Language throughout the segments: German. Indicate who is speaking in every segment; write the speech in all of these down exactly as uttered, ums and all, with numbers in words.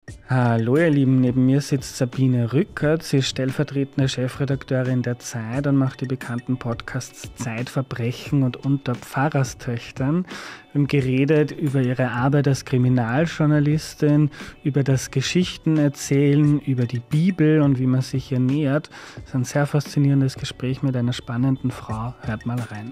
Speaker 1: Hallo ihr Lieben, neben mir sitzt Sabine Rückert. Sie ist stellvertretende Chefredakteurin der Zeit und macht die bekannten Podcasts Zeitverbrechen und Unter Pfarrerstöchtern. Wir haben geredet über ihre Arbeit als Kriminaljournalistin, über das Geschichtenerzählen, über die Bibel und wie man sich ihr nähert. Das ist ein sehr faszinierendes Gespräch mit einer spannenden Frau. Hört mal rein.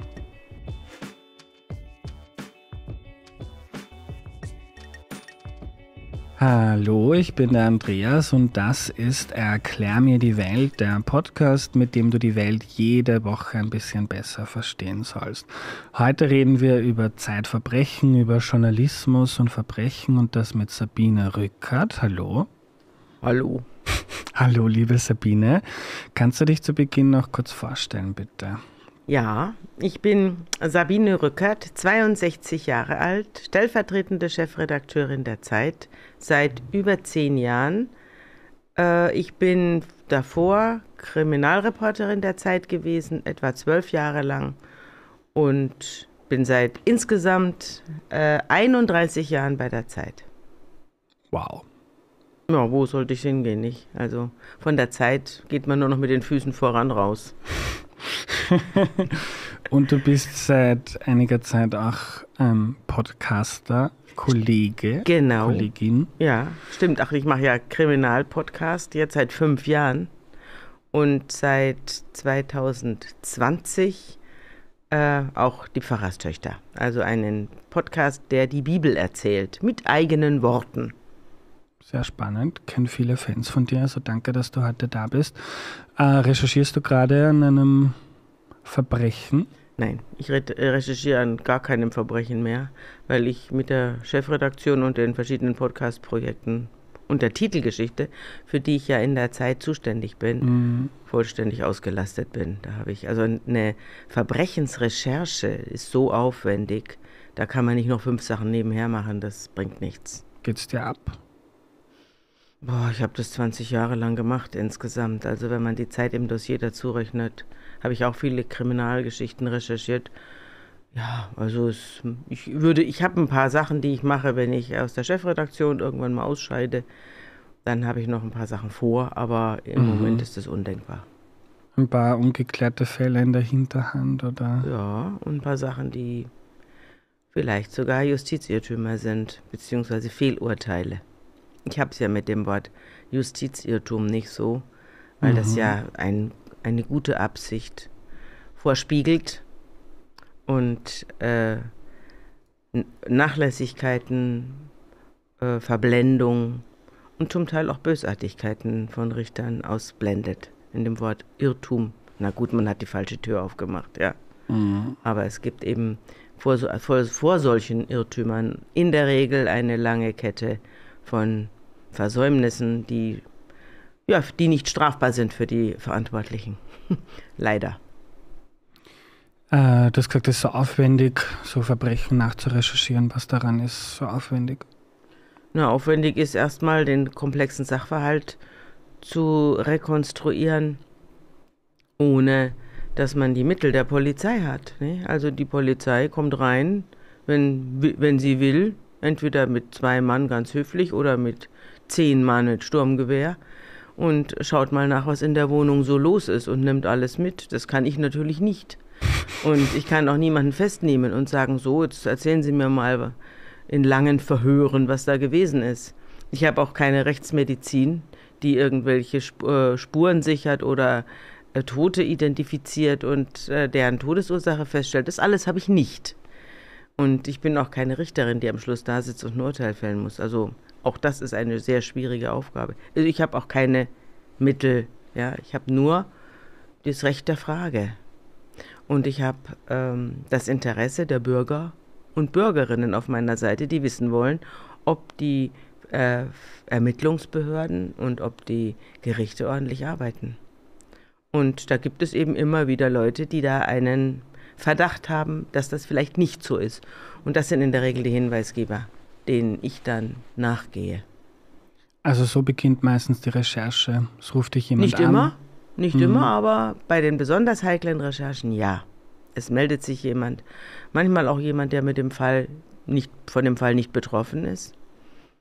Speaker 1: Hallo, ich bin der Andreas und das ist Erklär mir die Welt, der Podcast, mit dem du die Welt jede Woche ein bisschen besser verstehen sollst. Heute reden wir über Zeitverbrechen, über Journalismus und Verbrechen und das mit Sabine Rückert. Hallo.
Speaker 2: Hallo.
Speaker 1: Hallo, liebe Sabine. Kannst du dich zu Beginn noch kurz vorstellen, bitte?
Speaker 2: Ja, ich bin Sabine Rückert, zweiundsechzig Jahre alt, stellvertretende Chefredakteurin der Zeit seit über zehn Jahren. Äh, ich bin davor Kriminalreporterin der Zeit gewesen, etwa zwölf Jahre lang und bin seit insgesamt äh, einunddreißig Jahren bei der Zeit.
Speaker 1: Wow.
Speaker 2: Ja, wo sollte ich hingehen, nicht? Also von der Zeit geht man nur noch mit den Füßen voran raus.
Speaker 1: Und du bist seit einiger Zeit auch ähm, Podcaster, Kollege,
Speaker 2: genau.
Speaker 1: Kollegin.
Speaker 2: Ja, stimmt. Ach, ich mache ja Kriminalpodcast jetzt seit fünf Jahren und seit zweitausendzwanzig äh, auch die Pfarrerstöchter. Also einen Podcast, der die Bibel erzählt, mit eigenen Worten.
Speaker 1: Sehr spannend, kenne viele Fans von dir, also danke, dass du heute da bist. Äh, recherchierst du gerade an einem Verbrechen?
Speaker 2: Nein, ich re- recherchiere an gar keinem Verbrechen mehr, weil ich mit der Chefredaktion und den verschiedenen Podcast-Projekten und der Titelgeschichte, für die ich ja in der Zeit zuständig bin, mhm. vollständig ausgelastet bin. Da habe ich also eine Verbrechensrecherche ist so aufwendig, da kann man nicht noch fünf Sachen nebenher machen, das bringt nichts.
Speaker 1: Geht's dir ab?
Speaker 2: Boah, ich habe das zwanzig Jahre lang gemacht insgesamt. Also wenn man die Zeit im Dossier dazu rechnet, habe ich auch viele Kriminalgeschichten recherchiert. Ja, also es, ich würde, ich habe ein paar Sachen, die ich mache, wenn ich aus der Chefredaktion irgendwann mal ausscheide. Dann habe ich noch ein paar Sachen vor, aber im mhm. Moment ist das undenkbar.
Speaker 1: Ein paar ungeklärte Fälle in der Hinterhand, oder?
Speaker 2: Ja, und ein paar Sachen, die vielleicht sogar Justizirrtümer sind, beziehungsweise Fehlurteile. Ich habe es ja mit dem Wort Justizirrtum nicht so, weil mhm. das ja ein, eine gute Absicht vorspiegelt und äh, Nachlässigkeiten, äh, Verblendung und zum Teil auch Bösartigkeiten von Richtern ausblendet. In dem Wort Irrtum. Na gut, man hat die falsche Tür aufgemacht, ja. Mhm. Aber es gibt eben vor, vor, vor solchen Irrtümern in der Regel eine lange Kette von Versäumnissen, die, ja, die nicht strafbar sind für die Verantwortlichen. Leider.
Speaker 1: Äh, du hast gesagt, es ist so aufwendig, so Verbrechen nachzurecherchieren. Was daran ist so aufwendig?
Speaker 2: Na, aufwendig ist erstmal den komplexen Sachverhalt zu rekonstruieren, ohne dass man die Mittel der Polizei hat. Ne? Also die Polizei kommt rein, wenn, wenn sie will, entweder mit zwei Mann ganz höflich oder mit zehn Mann mit Sturmgewehr und schaut mal nach, was in der Wohnung so los ist und nimmt alles mit. Das kann ich natürlich nicht. Und ich kann auch niemanden festnehmen und sagen, so, jetzt erzählen Sie mir mal in langen Verhören, was da gewesen ist. Ich habe auch keine Rechtsmedizin, die irgendwelche Spuren sichert oder äh, Tote identifiziert und äh, deren Todesursache feststellt. Das alles habe ich nicht. Und ich bin auch keine Richterin, die am Schluss da sitzt und ein Urteil fällen muss. Also auch das ist eine sehr schwierige Aufgabe. Also ich habe auch keine Mittel. Ja, ich habe nur das Recht der Frage. Und ich habe ähm, das Interesse der Bürger und Bürgerinnen auf meiner Seite, die wissen wollen, ob die äh, Ermittlungsbehörden und ob die Gerichte ordentlich arbeiten. Und da gibt es eben immer wieder Leute, die da einen Verdacht haben, dass das vielleicht nicht so ist. Und das sind in der Regel die Hinweisgeber, denen ich dann nachgehe.
Speaker 1: Also so beginnt meistens die Recherche. Es ruft dich jemand
Speaker 2: nicht
Speaker 1: an.
Speaker 2: Nicht immer, nicht
Speaker 1: mhm.
Speaker 2: immer, aber bei den besonders heiklen Recherchen ja. Es meldet sich jemand, manchmal auch jemand, der mit dem Fall nicht, von dem Fall nicht betroffen ist.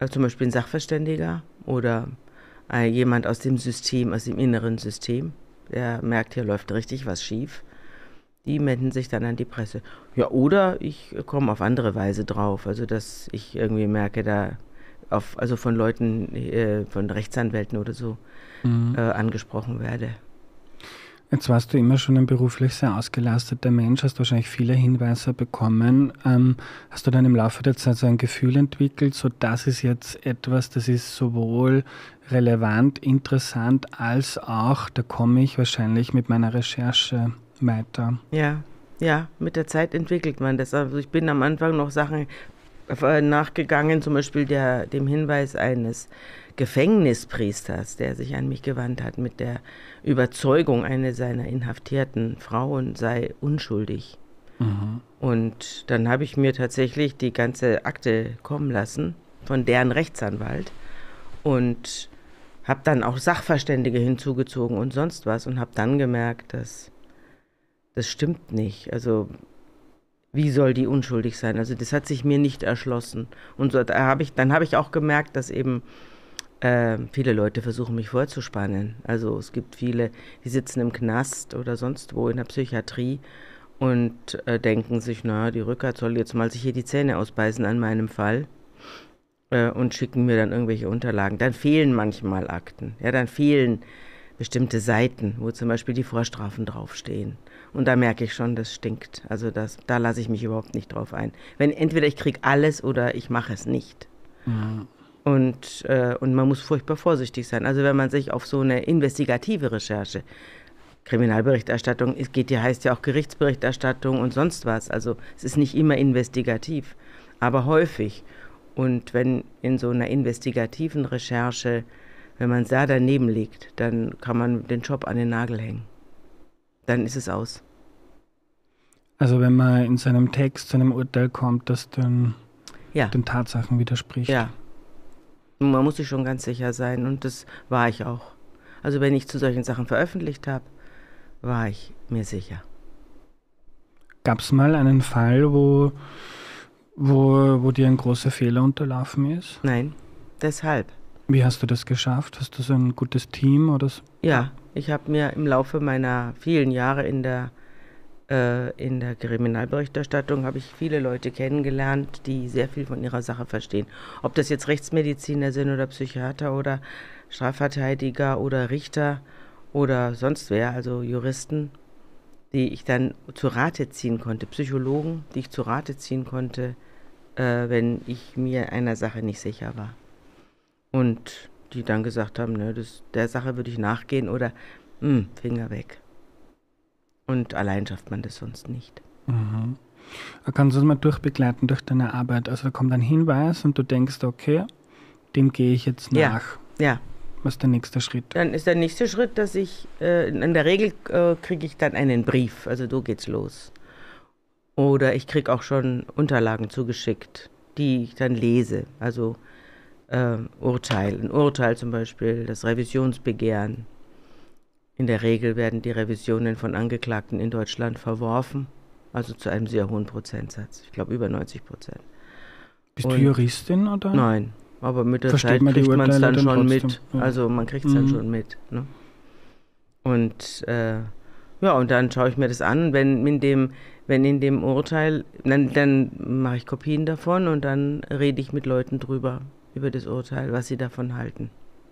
Speaker 2: Also zum Beispiel ein Sachverständiger oder äh, jemand aus dem System, aus dem inneren System, der merkt, hier läuft richtig was schief. Die wenden sich dann an die Presse. Ja, oder ich komme auf andere Weise drauf, also dass ich irgendwie merke, da auf, also von Leuten, äh, von Rechtsanwälten oder so mhm. äh, angesprochen werde.
Speaker 1: Jetzt warst du immer schon ein beruflich sehr ausgelasteter Mensch, hast wahrscheinlich viele Hinweise bekommen. Ähm, hast du dann im Laufe der Zeit so ein Gefühl entwickelt, so das ist jetzt etwas, das ist sowohl relevant, interessant, als auch, da komme ich wahrscheinlich mit meiner Recherche weiter?
Speaker 2: Ja, ja, mit der Zeit entwickelt man das. Also ich bin am Anfang noch Sachen nachgegangen, zum Beispiel der, dem Hinweis eines Gefängnispriesters, der sich an mich gewandt hat mit der Überzeugung, eine seiner inhaftierten Frauen sei unschuldig. Mhm. Und dann habe ich mir tatsächlich die ganze Akte kommen lassen von deren Rechtsanwalt und habe dann auch Sachverständige hinzugezogen und sonst was und habe dann gemerkt, dass das stimmt nicht. Also wie soll die unschuldig sein? Also das hat sich mir nicht erschlossen. Und so, da hab ich, dann habe ich auch gemerkt, dass eben äh, viele Leute versuchen, mich vorzuspannen. Also es gibt viele, die sitzen im Knast oder sonst wo in der Psychiatrie und äh, denken sich, na, die Rückert soll jetzt mal sich hier die Zähne ausbeißen an meinem Fall äh, und schicken mir dann irgendwelche Unterlagen. Dann fehlen manchmal Akten. Ja, dann fehlen bestimmte Seiten, wo zum Beispiel die Vorstrafen draufstehen. Und da merke ich schon, das stinkt. Also das, da lasse ich mich überhaupt nicht drauf ein. Wenn entweder ich kriege alles oder ich mache es nicht. Mhm. Und, äh, und man muss furchtbar vorsichtig sein. Also wenn man sich auf so eine investigative Recherche, Kriminalberichterstattung, es geht ja, heißt ja auch Gerichtsberichterstattung und sonst was. Also es ist nicht immer investigativ, aber häufig. Und wenn in so einer investigativen Recherche, wenn man da daneben liegt, dann kann man den Job an den Nagel hängen. Dann ist es aus.
Speaker 1: Also wenn man in seinem Text zu einem Urteil kommt, das dann
Speaker 2: ja.
Speaker 1: den Tatsachen widerspricht.
Speaker 2: Ja. Man muss sich schon ganz sicher sein und das war ich auch. Also wenn ich zu solchen Sachen veröffentlicht habe, war ich mir sicher.
Speaker 1: Gab es mal einen Fall, wo, wo, wo dir ein großer Fehler unterlaufen ist?
Speaker 2: Nein, deshalb.
Speaker 1: Wie hast du das geschafft? Hast du so ein gutes Team oder so?
Speaker 2: Ja, ich habe mir im Laufe meiner vielen Jahre in der, äh, in der Kriminalberichterstattung habe ich viele Leute kennengelernt, die sehr viel von ihrer Sache verstehen. Ob das jetzt Rechtsmediziner sind oder Psychiater oder Strafverteidiger oder Richter oder sonst wer, also Juristen, die ich dann zu Rate ziehen konnte, Psychologen, die ich zu Rate ziehen konnte, äh, wenn ich mir einer Sache nicht sicher war. Und die dann gesagt haben, ne, das, der Sache würde ich nachgehen oder mh, Finger weg. Und allein schafft man das sonst nicht.
Speaker 1: Mhm. Kannst du es mal durchbegleiten durch deine Arbeit? Also da kommt ein Hinweis und du denkst, okay, dem gehe ich jetzt nach.
Speaker 2: Ja, ja.
Speaker 1: Was ist der nächste Schritt?
Speaker 2: Dann ist der nächste Schritt, dass ich, äh, in der Regel äh, kriege ich dann einen Brief, also so geht's los. Oder ich kriege auch schon Unterlagen zugeschickt, die ich dann lese, also äh, Urteil, ein Urteil zum Beispiel, das Revisionsbegehren. In der Regel werden die Revisionen von Angeklagten in Deutschland verworfen, also zu einem sehr hohen Prozentsatz, ich glaube über neunzig Prozent.
Speaker 1: Bist Und, du Juristin oder?
Speaker 2: Nein, aber mit der
Speaker 1: Versteht
Speaker 2: Zeit
Speaker 1: man
Speaker 2: kriegt man es dann, dann schon
Speaker 1: trotzdem.
Speaker 2: mit,
Speaker 1: Ja.
Speaker 2: also man kriegt es
Speaker 1: mhm.
Speaker 2: dann schon mit. Ne? Und äh, ja, und dann schaue ich mir das an, wenn in dem, wenn in dem Urteil, dann, dann mache ich Kopien davon und dann rede ich mit Leuten drüber, über das Urteil, was sie davon halten.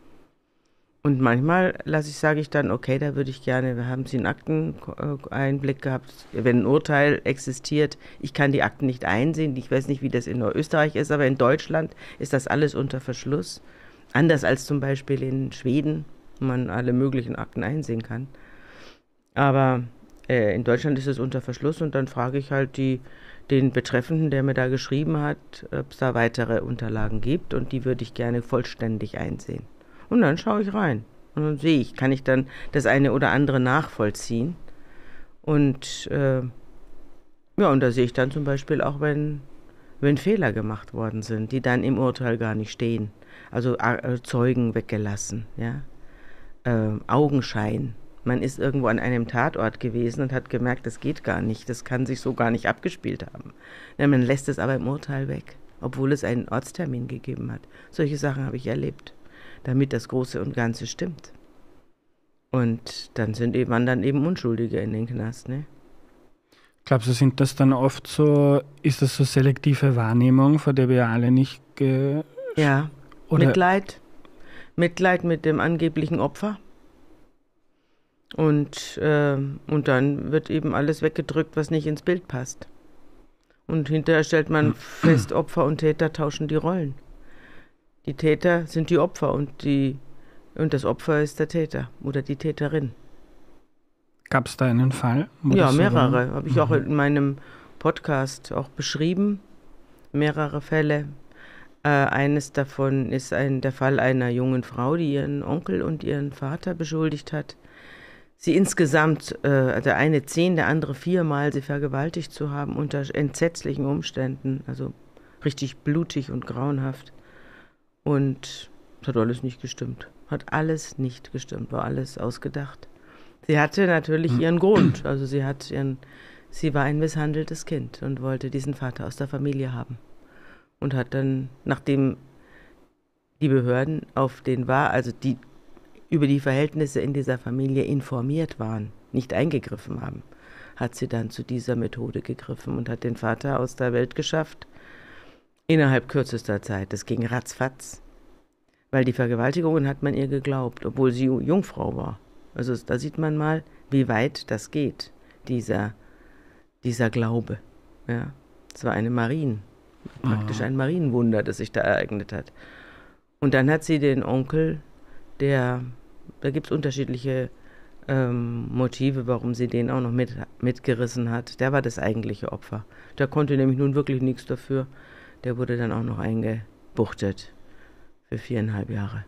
Speaker 2: Und manchmal lasse ich, sage ich dann, okay, da würde ich gerne, wir haben Sie einen Akteneinblick gehabt, wenn ein Urteil existiert, ich kann die Akten nicht einsehen, ich weiß nicht, wie das in Österreich ist, aber in Deutschland ist das alles unter Verschluss. Anders als zum Beispiel in Schweden, wo man alle möglichen Akten einsehen kann. Aber äh, in Deutschland ist es unter Verschluss und dann frage ich halt die, den Betreffenden, der mir da geschrieben hat, ob es da weitere Unterlagen gibt und die würde ich gerne vollständig einsehen. Und dann schaue ich rein und dann sehe ich, kann ich dann das eine oder andere nachvollziehen. Und äh, ja, und da sehe ich dann zum Beispiel auch, wenn, wenn Fehler gemacht worden sind, die dann im Urteil gar nicht stehen. Also äh, Zeugen weggelassen, ja, äh, Augenschein. Man ist irgendwo an einem Tatort gewesen und hat gemerkt, das geht gar nicht, das kann sich so gar nicht abgespielt haben. Ja, man lässt es aber im Urteil weg. obwohl es einen Ortstermin gegeben hat. Solche Sachen habe ich erlebt, damit das Große und Ganze stimmt. Und dann sind eben, waren dann eben Unschuldige in den Knast, ne?
Speaker 1: Glaubst du, sind das dann oft so, ist das so selektive Wahrnehmung, vor der wir alle nicht ge...
Speaker 2: Ja,
Speaker 1: Oder
Speaker 2: Mitleid. Mitleid mit dem angeblichen Opfer. Und, äh, und dann wird eben alles weggedrückt, was nicht ins Bild passt. Und hinterher stellt man fest, Opfer und Täter tauschen die Rollen. Die Täter sind die Opfer und, die, und das Opfer ist der Täter oder die Täterin.
Speaker 1: Gab es da einen Fall?
Speaker 2: Ja, mehrere. So habe ich mhm. auch in meinem Podcast auch beschrieben. Mehrere Fälle. Äh, eines davon ist ein, der Fall einer jungen Frau, die ihren Onkel und ihren Vater beschuldigt hat, sie insgesamt, äh, der eine zehn, der andere viermal sie vergewaltigt zu haben, unter entsetzlichen Umständen, also richtig blutig und grauenhaft. Und es hat alles nicht gestimmt. Hat alles nicht gestimmt, war alles ausgedacht. Sie hatte natürlich ihren Grund, also sie hat ihren, sie war ein misshandeltes Kind und wollte diesen Vater aus der Familie haben. Und hat dann, nachdem die Behörden auf den war, also die über die Verhältnisse in dieser Familie informiert waren, nicht eingegriffen haben, hat sie dann zu dieser Methode gegriffen und hat den Vater aus der Welt geschafft, innerhalb kürzester Zeit. Das ging ratzfatz, weil die Vergewaltigungen hat man ihr geglaubt, obwohl sie Jungfrau war. Also da sieht man mal, wie weit das geht, dieser, dieser Glaube. Ja, es war eine Marien, praktisch ein Marienwunder, das sich da ereignet hat. Und dann hat sie den Onkel, der, da gibt es unterschiedliche ähm, Motive, warum sie den auch noch mit, mitgerissen hat. Der war das eigentliche Opfer. Der konnte nämlich nun wirklich nichts dafür. Der wurde dann auch noch eingebuchtet für viereinhalb Jahre.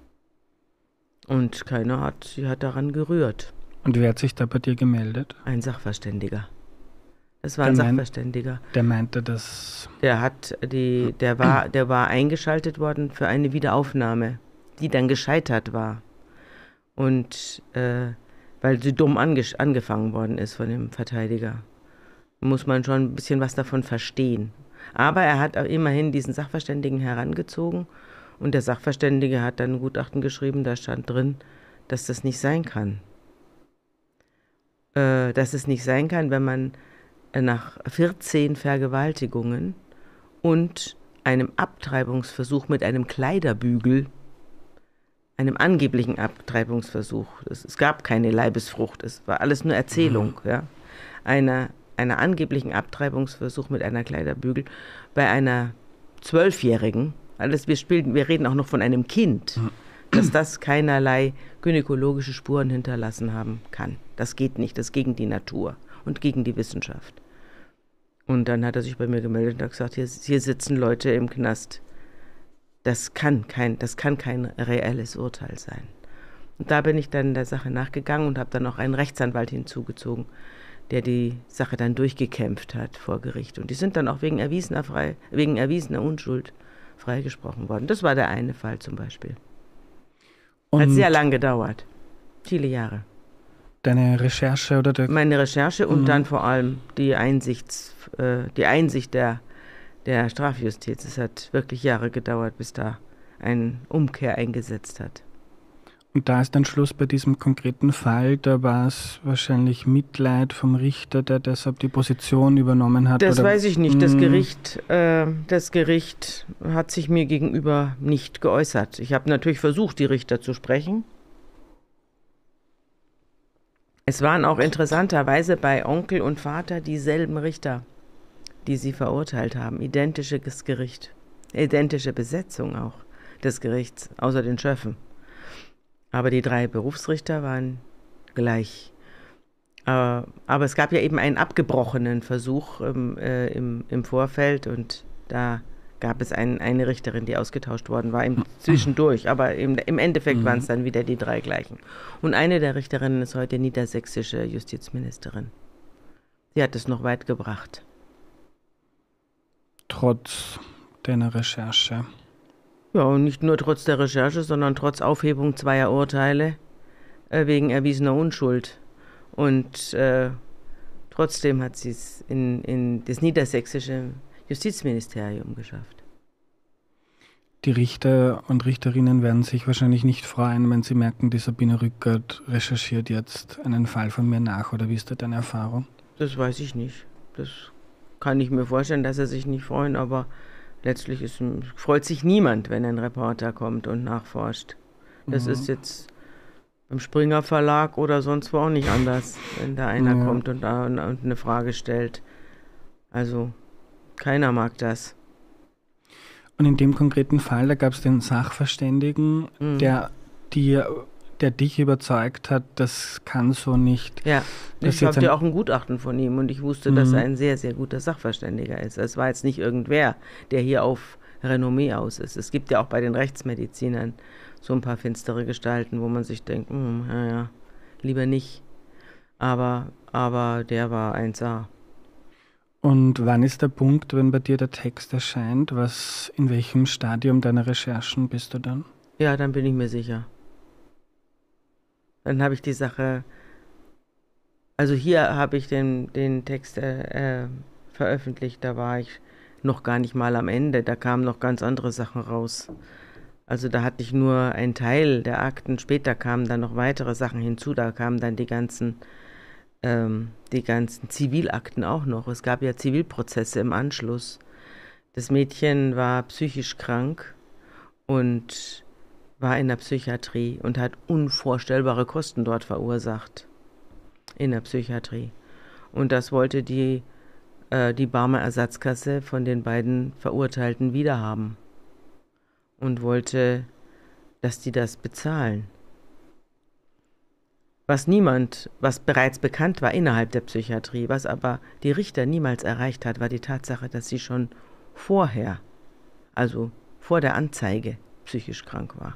Speaker 2: Und keiner hat, sie hat daran gerührt.
Speaker 1: Und wer hat sich da bei dir gemeldet?
Speaker 2: Ein Sachverständiger. Das war ein der Sachverständiger.
Speaker 1: Meint, der meinte, dass...
Speaker 2: Der hat die, der war, der war eingeschaltet worden für eine Wiederaufnahme, die dann gescheitert war. Und äh, weil sie dumm ange, angefangen worden ist von dem Verteidiger, muss man schon ein bisschen was davon verstehen. Aber er hat immerhin diesen Sachverständigen herangezogen und der Sachverständige hat dann ein Gutachten geschrieben, da stand drin, dass das nicht sein kann. Äh, dass es nicht sein kann, wenn man nach vierzehn Vergewaltigungen und einem Abtreibungsversuch mit einem Kleiderbügel, einem angeblichen Abtreibungsversuch, es, es gab keine Leibesfrucht, es war alles nur Erzählung, mhm. ja, einer, einer angeblichen Abtreibungsversuch mit einer Kleiderbügel bei einer Zwölfjährigen, alles, wir, spielen, wir reden auch noch von einem Kind, mhm. dass das keinerlei gynäkologische Spuren hinterlassen haben kann. Das geht nicht, das ist gegen die Natur und gegen die Wissenschaft. Und dann hat er sich bei mir gemeldet und hat gesagt, hier, hier sitzen Leute im Knast. Das kann kein, das kann kein reelles Urteil sein. Und da bin ich dann der Sache nachgegangen und habe dann auch einen Rechtsanwalt hinzugezogen, der die Sache dann durchgekämpft hat vor Gericht. Und die sind dann auch wegen erwiesener, frei, wegen erwiesener Unschuld freigesprochen worden. Das war der eine Fall zum Beispiel. Und hat sehr lang gedauert. Viele Jahre.
Speaker 1: Deine Recherche oder der...
Speaker 2: Meine Recherche und mhm. dann vor allem die, Einsichts, äh, die Einsicht der, der Strafjustiz. Es hat wirklich Jahre gedauert, bis da eine Umkehr eingesetzt hat.
Speaker 1: Und da ist dann Schluss bei diesem konkreten Fall. Da war es wahrscheinlich Mitleid vom Richter, der deshalb die Position übernommen hat?
Speaker 2: Das
Speaker 1: oder?
Speaker 2: weiß ich nicht. Das Gericht, äh, das Gericht hat sich mir gegenüber nicht geäußert. Ich habe natürlich versucht, die Richter zu sprechen. Es waren auch interessanterweise bei Onkel und Vater dieselben Richter, die sie verurteilt haben. Identisches Gericht, identische Besetzung auch des Gerichts, außer den Schöffen. Aber die drei Berufsrichter waren gleich. Äh, aber es gab ja eben einen abgebrochenen Versuch ähm, äh, im, im Vorfeld und da gab es ein, eine Richterin, die ausgetauscht worden war, im, zwischendurch, aber im, im Endeffekt mhm. waren es dann wieder die drei gleichen. Und eine der Richterinnen ist heute niedersächsische Justizministerin. Sie hat es noch weit gebracht.
Speaker 1: Trotz deiner Recherche?
Speaker 2: Ja, und nicht nur trotz der Recherche, sondern trotz Aufhebung zweier Urteile äh, wegen erwiesener Unschuld. Und äh, trotzdem hat sie es in, in das niedersächsische Justizministerium geschafft.
Speaker 1: die Richter und Richterinnen werden sich wahrscheinlich nicht freuen, wenn sie merken, die Sabine Rückert recherchiert jetzt einen Fall von mir nach. Oder wie ist da deine Erfahrung?
Speaker 2: Das weiß ich nicht. Das kann ich mir vorstellen, dass er sich nicht freuen, aber letztlich ist, freut sich niemand, wenn ein Reporter kommt und nachforscht. Das mhm. ist jetzt beim Springer Verlag oder sonst wo auch nicht anders, wenn da einer ja. kommt und, da, und eine Frage stellt. Also keiner mag das.
Speaker 1: Und in dem konkreten Fall, da gab es den Sachverständigen, mhm. der, die, der dich überzeugt hat, das kann so nicht.
Speaker 2: Ja, ich habe ja auch ein Gutachten von ihm und ich wusste, mhm. dass er ein sehr, sehr guter Sachverständiger ist. Es war jetzt nicht irgendwer, der hier auf Renommee aus ist. Es gibt ja auch bei den Rechtsmedizinern so ein paar finstere Gestalten, wo man sich denkt, hm, naja, lieber nicht. Aber, aber der war eins A.
Speaker 1: Und wann ist der Punkt, wenn bei dir der Text erscheint? Was, in welchem Stadium deiner Recherchen bist du dann?
Speaker 2: Ja, dann bin ich mir sicher. Dann habe ich die Sache, also hier habe ich den, den Text äh, äh, veröffentlicht, da war ich noch gar nicht mal am Ende, da kamen noch ganz andere Sachen raus. Also da hatte ich nur einen Teil der Akten, später kamen dann noch weitere Sachen hinzu, da kamen dann die ganzen, ähm, die ganzen Zivilakten auch noch. Es gab ja Zivilprozesse im Anschluss. Das Mädchen war psychisch krank und war in der Psychiatrie und hat unvorstellbare Kosten dort verursacht. In der Psychiatrie. Und das wollte die, äh, die Barmer Ersatzkasse von den beiden Verurteilten wiederhaben. Und wollte, dass die das bezahlen. Was niemand, was bereits bekannt war innerhalb der Psychiatrie, was aber die Richter niemals erreicht hat, war die Tatsache, dass sie schon vorher, also vor der Anzeige, psychisch krank war.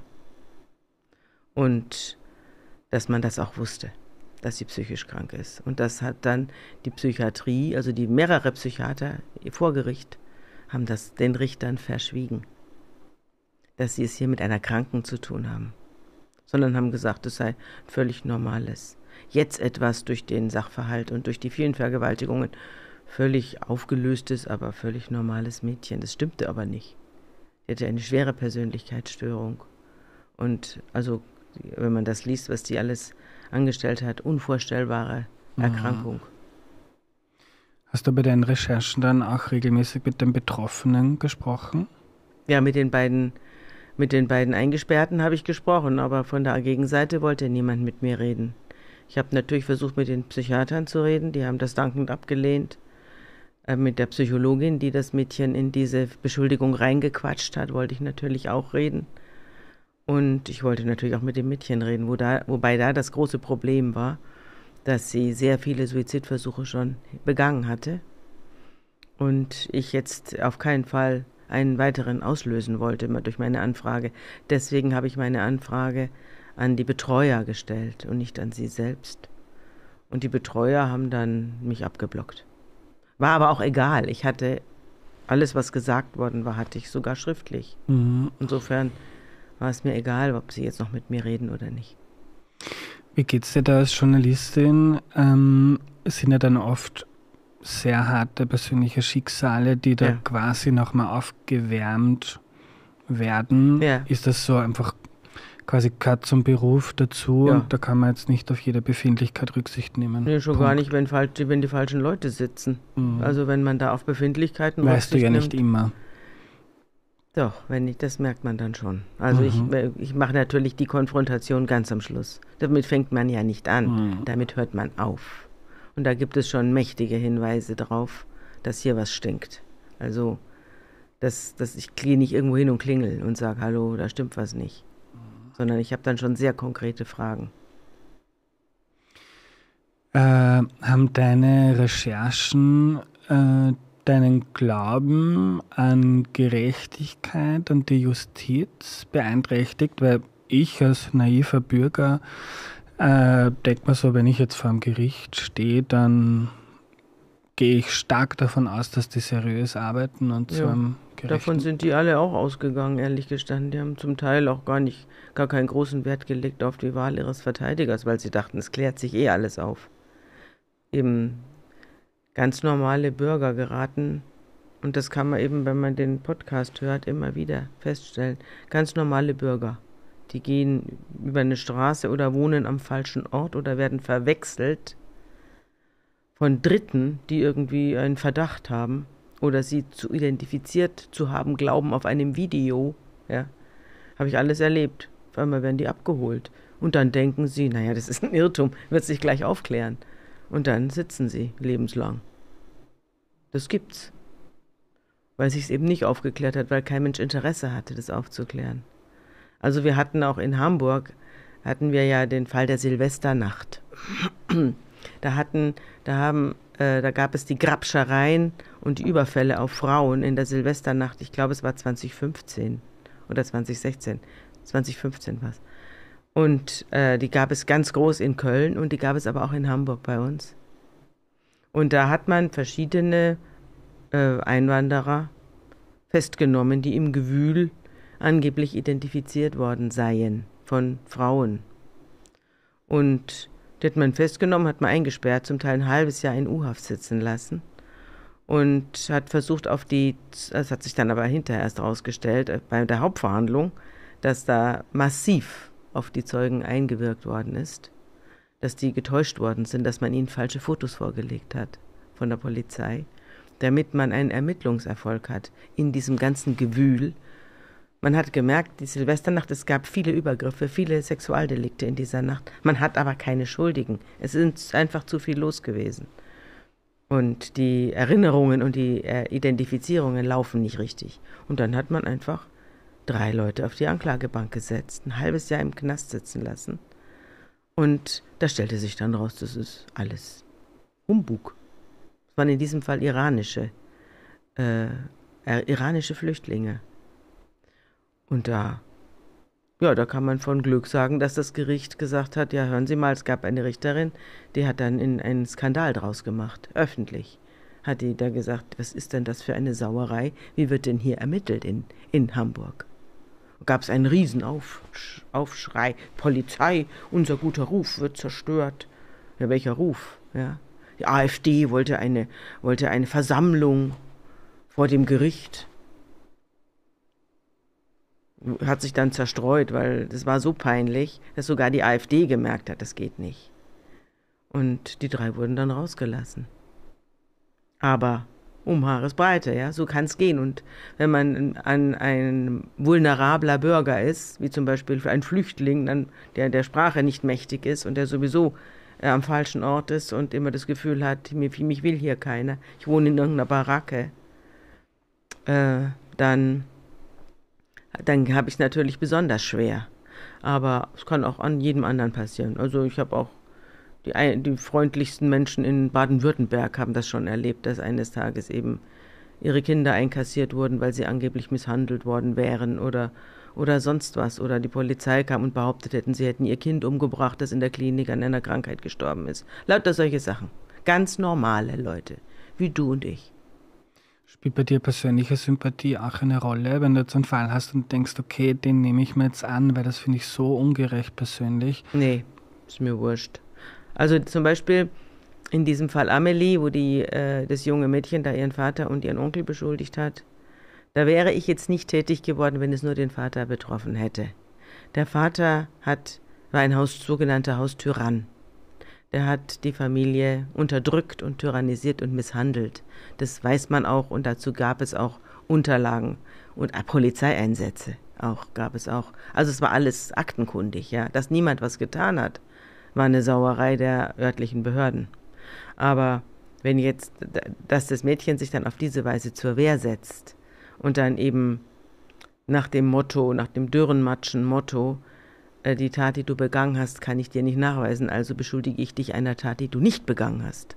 Speaker 2: Und dass man das auch wusste, dass sie psychisch krank ist. Und das hat dann die Psychiatrie, also die mehrere Psychiater vor Gericht, haben das den Richtern verschwiegen, dass sie es hier mit einer Kranken zu tun haben, sondern haben gesagt, es sei völlig Normales. Jetzt etwas durch den Sachverhalt und durch die vielen Vergewaltigungen völlig aufgelöstes, aber völlig normales Mädchen. Das stimmte aber nicht. Sie hatte eine schwere Persönlichkeitsstörung. Und also, wenn man das liest, was die alles angestellt hat, unvorstellbare Erkrankung.
Speaker 1: Hast du bei deinen Recherchen dann auch regelmäßig mit den Betroffenen gesprochen?
Speaker 2: Ja, mit den beiden Mit den beiden Eingesperrten habe ich gesprochen, aber von der Gegenseite wollte niemand mit mir reden. Ich habe natürlich versucht, mit den Psychiatern zu reden, die haben das dankend abgelehnt. Äh, mit der Psychologin, die das Mädchen in diese Beschuldigung reingequatscht hat, wollte ich natürlich auch reden. Und ich wollte natürlich auch mit dem Mädchen reden, wo da, wobei da das große Problem war, dass sie sehr viele Suizidversuche schon begangen hatte. Und ich jetzt auf keinen Fall einen weiteren auslösen wollte durch meine Anfrage. Deswegen habe ich meine Anfrage an die Betreuer gestellt und nicht an sie selbst. Und die Betreuer haben dann mich abgeblockt. War aber auch egal. Ich hatte alles, was gesagt worden war, hatte ich sogar schriftlich. Mhm. Insofern war es mir egal, ob sie jetzt noch mit mir reden oder nicht.
Speaker 1: Wie geht's dir da als Journalistin? Ähm, es sind ja dann oft sehr harte persönliche Schicksale, die da ja. quasi nochmal aufgewärmt werden. Ja. Ist das so einfach quasi gehört zum Beruf dazu ja. und da kann man jetzt nicht auf jede Befindlichkeit Rücksicht nehmen?
Speaker 2: Nee, schon Punkt. Gar nicht, wenn, wenn die falschen Leute sitzen. Mhm. Also wenn man da auf Befindlichkeiten
Speaker 1: weißt
Speaker 2: Rücksicht
Speaker 1: du ja
Speaker 2: nimmt,
Speaker 1: nicht immer.
Speaker 2: Doch, wenn nicht, das merkt man dann schon. Also mhm. ich, ich mache natürlich die Konfrontation ganz am Schluss. Damit fängt man ja nicht an, mhm. damit hört man auf. Und da gibt es schon mächtige Hinweise darauf, dass hier was stinkt. Also, dass, dass ich gehe nicht irgendwo hin und klingel und sage, hallo, da stimmt was nicht. Mhm. Sondern ich habe dann schon sehr konkrete Fragen.
Speaker 1: Äh, haben deine Recherchen äh, deinen Glauben an Gerechtigkeit, an die Justiz beeinträchtigt? Weil ich als naiver Bürger Äh, denkt man so, wenn ich jetzt vor dem Gericht stehe, dann gehe ich stark davon aus, dass die seriös arbeiten und
Speaker 2: ja,
Speaker 1: zu einem
Speaker 2: gerechten... Davon sind die alle auch ausgegangen, ehrlich gestanden. Die haben zum Teil auch gar nicht, gar keinen großen Wert gelegt auf die Wahl ihres Verteidigers, weil sie dachten, es klärt sich eh alles auf. Eben ganz normale Bürger geraten Und das kann man eben, wenn man den Podcast hört, immer wieder feststellen. Ganz normale Bürger, die gehen über eine Straße oder wohnen am falschen Ort oder werden verwechselt von Dritten, die irgendwie einen Verdacht haben oder sie zu identifiziert zu haben, glauben auf einem Video. Ja, habe ich alles erlebt. Auf einmal werden die abgeholt. Und dann denken sie, naja, das ist ein Irrtum, wird sich gleich aufklären. Und dann sitzen sie lebenslang. Das gibt's. Weil sich es eben nicht aufgeklärt hat, weil kein Mensch Interesse hatte, das aufzuklären. Also wir hatten auch in Hamburg, hatten wir ja den Fall der Silvesternacht. Da hatten, da haben, äh, da gab es die Grabschereien und die Überfälle auf Frauen in der Silvesternacht. Ich glaube, es war zwanzig fünfzehn oder zwanzig sechzehn. zwanzig fünfzehn war es. Und äh, die gab es ganz groß in Köln und die gab es aber auch in Hamburg bei uns. Und da hat man verschiedene äh, Einwanderer festgenommen, die im Gewühl angeblich identifiziert worden seien von Frauen. Und die hat man festgenommen, hat man eingesperrt, zum Teil ein halbes Jahr in U-Haft sitzen lassen und hat versucht auf die, das hat sich dann aber hinterher erst herausgestellt, bei der Hauptverhandlung, dass da massiv auf die Zeugen eingewirkt worden ist, dass die getäuscht worden sind, dass man ihnen falsche Fotos vorgelegt hat von der Polizei, damit man einen Ermittlungserfolg hat in diesem ganzen Gewühl. Man hat gemerkt, die Silvesternacht, es gab viele Übergriffe, viele Sexualdelikte in dieser Nacht. Man hat aber keine Schuldigen. Es ist einfach zu viel los gewesen. Und die Erinnerungen und die äh, Identifizierungen laufen nicht richtig. Und dann hat man einfach drei Leute auf die Anklagebank gesetzt, ein halbes Jahr im Knast sitzen lassen. Und da stellte sich dann raus, das ist alles Humbug. Es waren in diesem Fall iranische, äh, äh, iranische Flüchtlinge. Und da, ja, da kann man von Glück sagen, dass das Gericht gesagt hat, ja, hören Sie mal, es gab eine Richterin, die hat dann in einen Skandal draus gemacht, öffentlich. Hat die da gesagt, was ist denn das für eine Sauerei? Wie wird denn hier ermittelt in, in Hamburg? Gab es einen Riesenaufschrei, Polizei, unser guter Ruf wird zerstört. Ja, welcher Ruf? Ja. Die AfD wollte eine, wollte eine Versammlung vor dem Gericht. Hat sich dann zerstreut, weil das war so peinlich, dass sogar die AfD gemerkt hat, das geht nicht. Und die drei wurden dann rausgelassen. Aber um Haaresbreite, ja, so kann es gehen. Und wenn man an ein vulnerabler Bürger ist, wie zum Beispiel für einen Flüchtling, dann, der der Sprache nicht mächtig ist und der sowieso äh, am falschen Ort ist und immer das Gefühl hat, mich, mich will hier keiner, ich wohne in irgendeiner Baracke, äh, dann, dann habe ich es natürlich besonders schwer. Aber es kann auch an jedem anderen passieren. Also ich habe auch Die, die freundlichsten Menschen in Baden-Württemberg haben das schon erlebt, dass eines Tages eben ihre Kinder einkassiert wurden, weil sie angeblich misshandelt worden wären oder, oder sonst was. Oder die Polizei kam und behauptet hätten, sie hätten ihr Kind umgebracht, das in der Klinik an einer Krankheit gestorben ist. Lauter solche Sachen. Ganz normale Leute, wie du und ich.
Speaker 1: Spielt bei dir persönliche Sympathie auch eine Rolle, wenn du jetzt einen Fall hast und denkst, okay, den nehme ich mir jetzt an, weil das finde ich so ungerecht persönlich?
Speaker 2: Nee, ist mir wurscht. Also zum Beispiel in diesem Fall Amelie, wo die, äh, das junge Mädchen da ihren Vater und ihren Onkel beschuldigt hat, da wäre ich jetzt nicht tätig geworden, wenn es nur den Vater betroffen hätte. Der Vater hat, war ein Haus, sogenannter Haustyrann. Der hat die Familie unterdrückt und tyrannisiert und misshandelt. Das weiß man auch und dazu gab es auch Unterlagen und Polizeieinsätze auch gab es auch. Also es war alles aktenkundig, ja, dass niemand was getan hat. War eine Sauerei der örtlichen Behörden. Aber wenn jetzt, dass das Mädchen sich dann auf diese Weise zur Wehr setzt und dann eben nach dem Motto, nach dem dürrenmatschen Motto, äh, die Tat, die du begangen hast, kann ich dir nicht nachweisen, also beschuldige ich dich einer Tat, die du nicht begangen hast.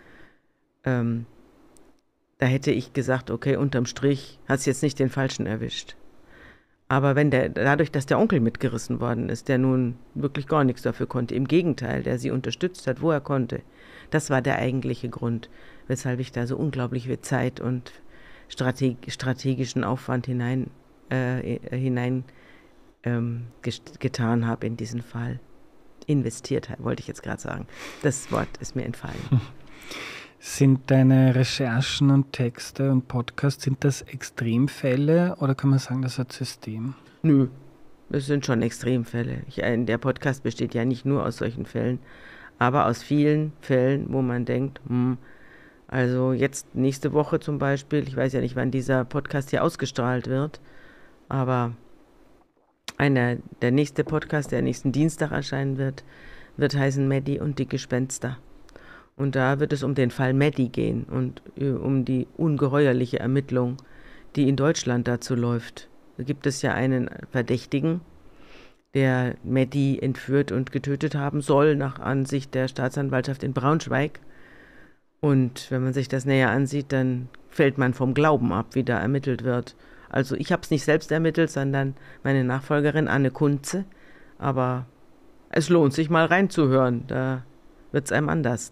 Speaker 2: Ähm, da hätte ich gesagt, okay, unterm Strich hast du jetzt nicht den Falschen erwischt. Aber wenn der, dadurch, dass der Onkel mitgerissen worden ist, der nun wirklich gar nichts dafür konnte, im Gegenteil, der sie unterstützt hat, wo er konnte, das war der eigentliche Grund, weshalb ich da so unglaublich viel Zeit und Strateg- strategischen Aufwand hinein, äh, hinein ähm, gest- getan habe in diesen Fall. Investiert, wollte ich jetzt gerade sagen. Das Wort ist mir entfallen.
Speaker 1: Sind deine Recherchen und Texte und Podcasts, sind das Extremfälle oder kann man sagen, das hat System?
Speaker 2: Nö, das sind schon Extremfälle. Ich, der Podcast besteht ja nicht nur aus solchen Fällen, aber aus vielen Fällen, wo man denkt, hm, also jetzt nächste Woche zum Beispiel, ich weiß ja nicht, wann dieser Podcast hier ausgestrahlt wird, aber einer, der nächste Podcast, der nächsten Dienstag erscheinen wird, wird heißen Maddie und die Gespenster. Und da wird es um den Fall Maddie gehen und um die ungeheuerliche Ermittlung, die in Deutschland dazu läuft. Da gibt es ja einen Verdächtigen, der Maddie entführt und getötet haben soll, nach Ansicht der Staatsanwaltschaft in Braunschweig. Und wenn man sich das näher ansieht, dann fällt man vom Glauben ab, wie da ermittelt wird. Also ich habe es nicht selbst ermittelt, sondern meine Nachfolgerin Anne Kunze. Aber es lohnt sich mal reinzuhören, da wird es einem anders.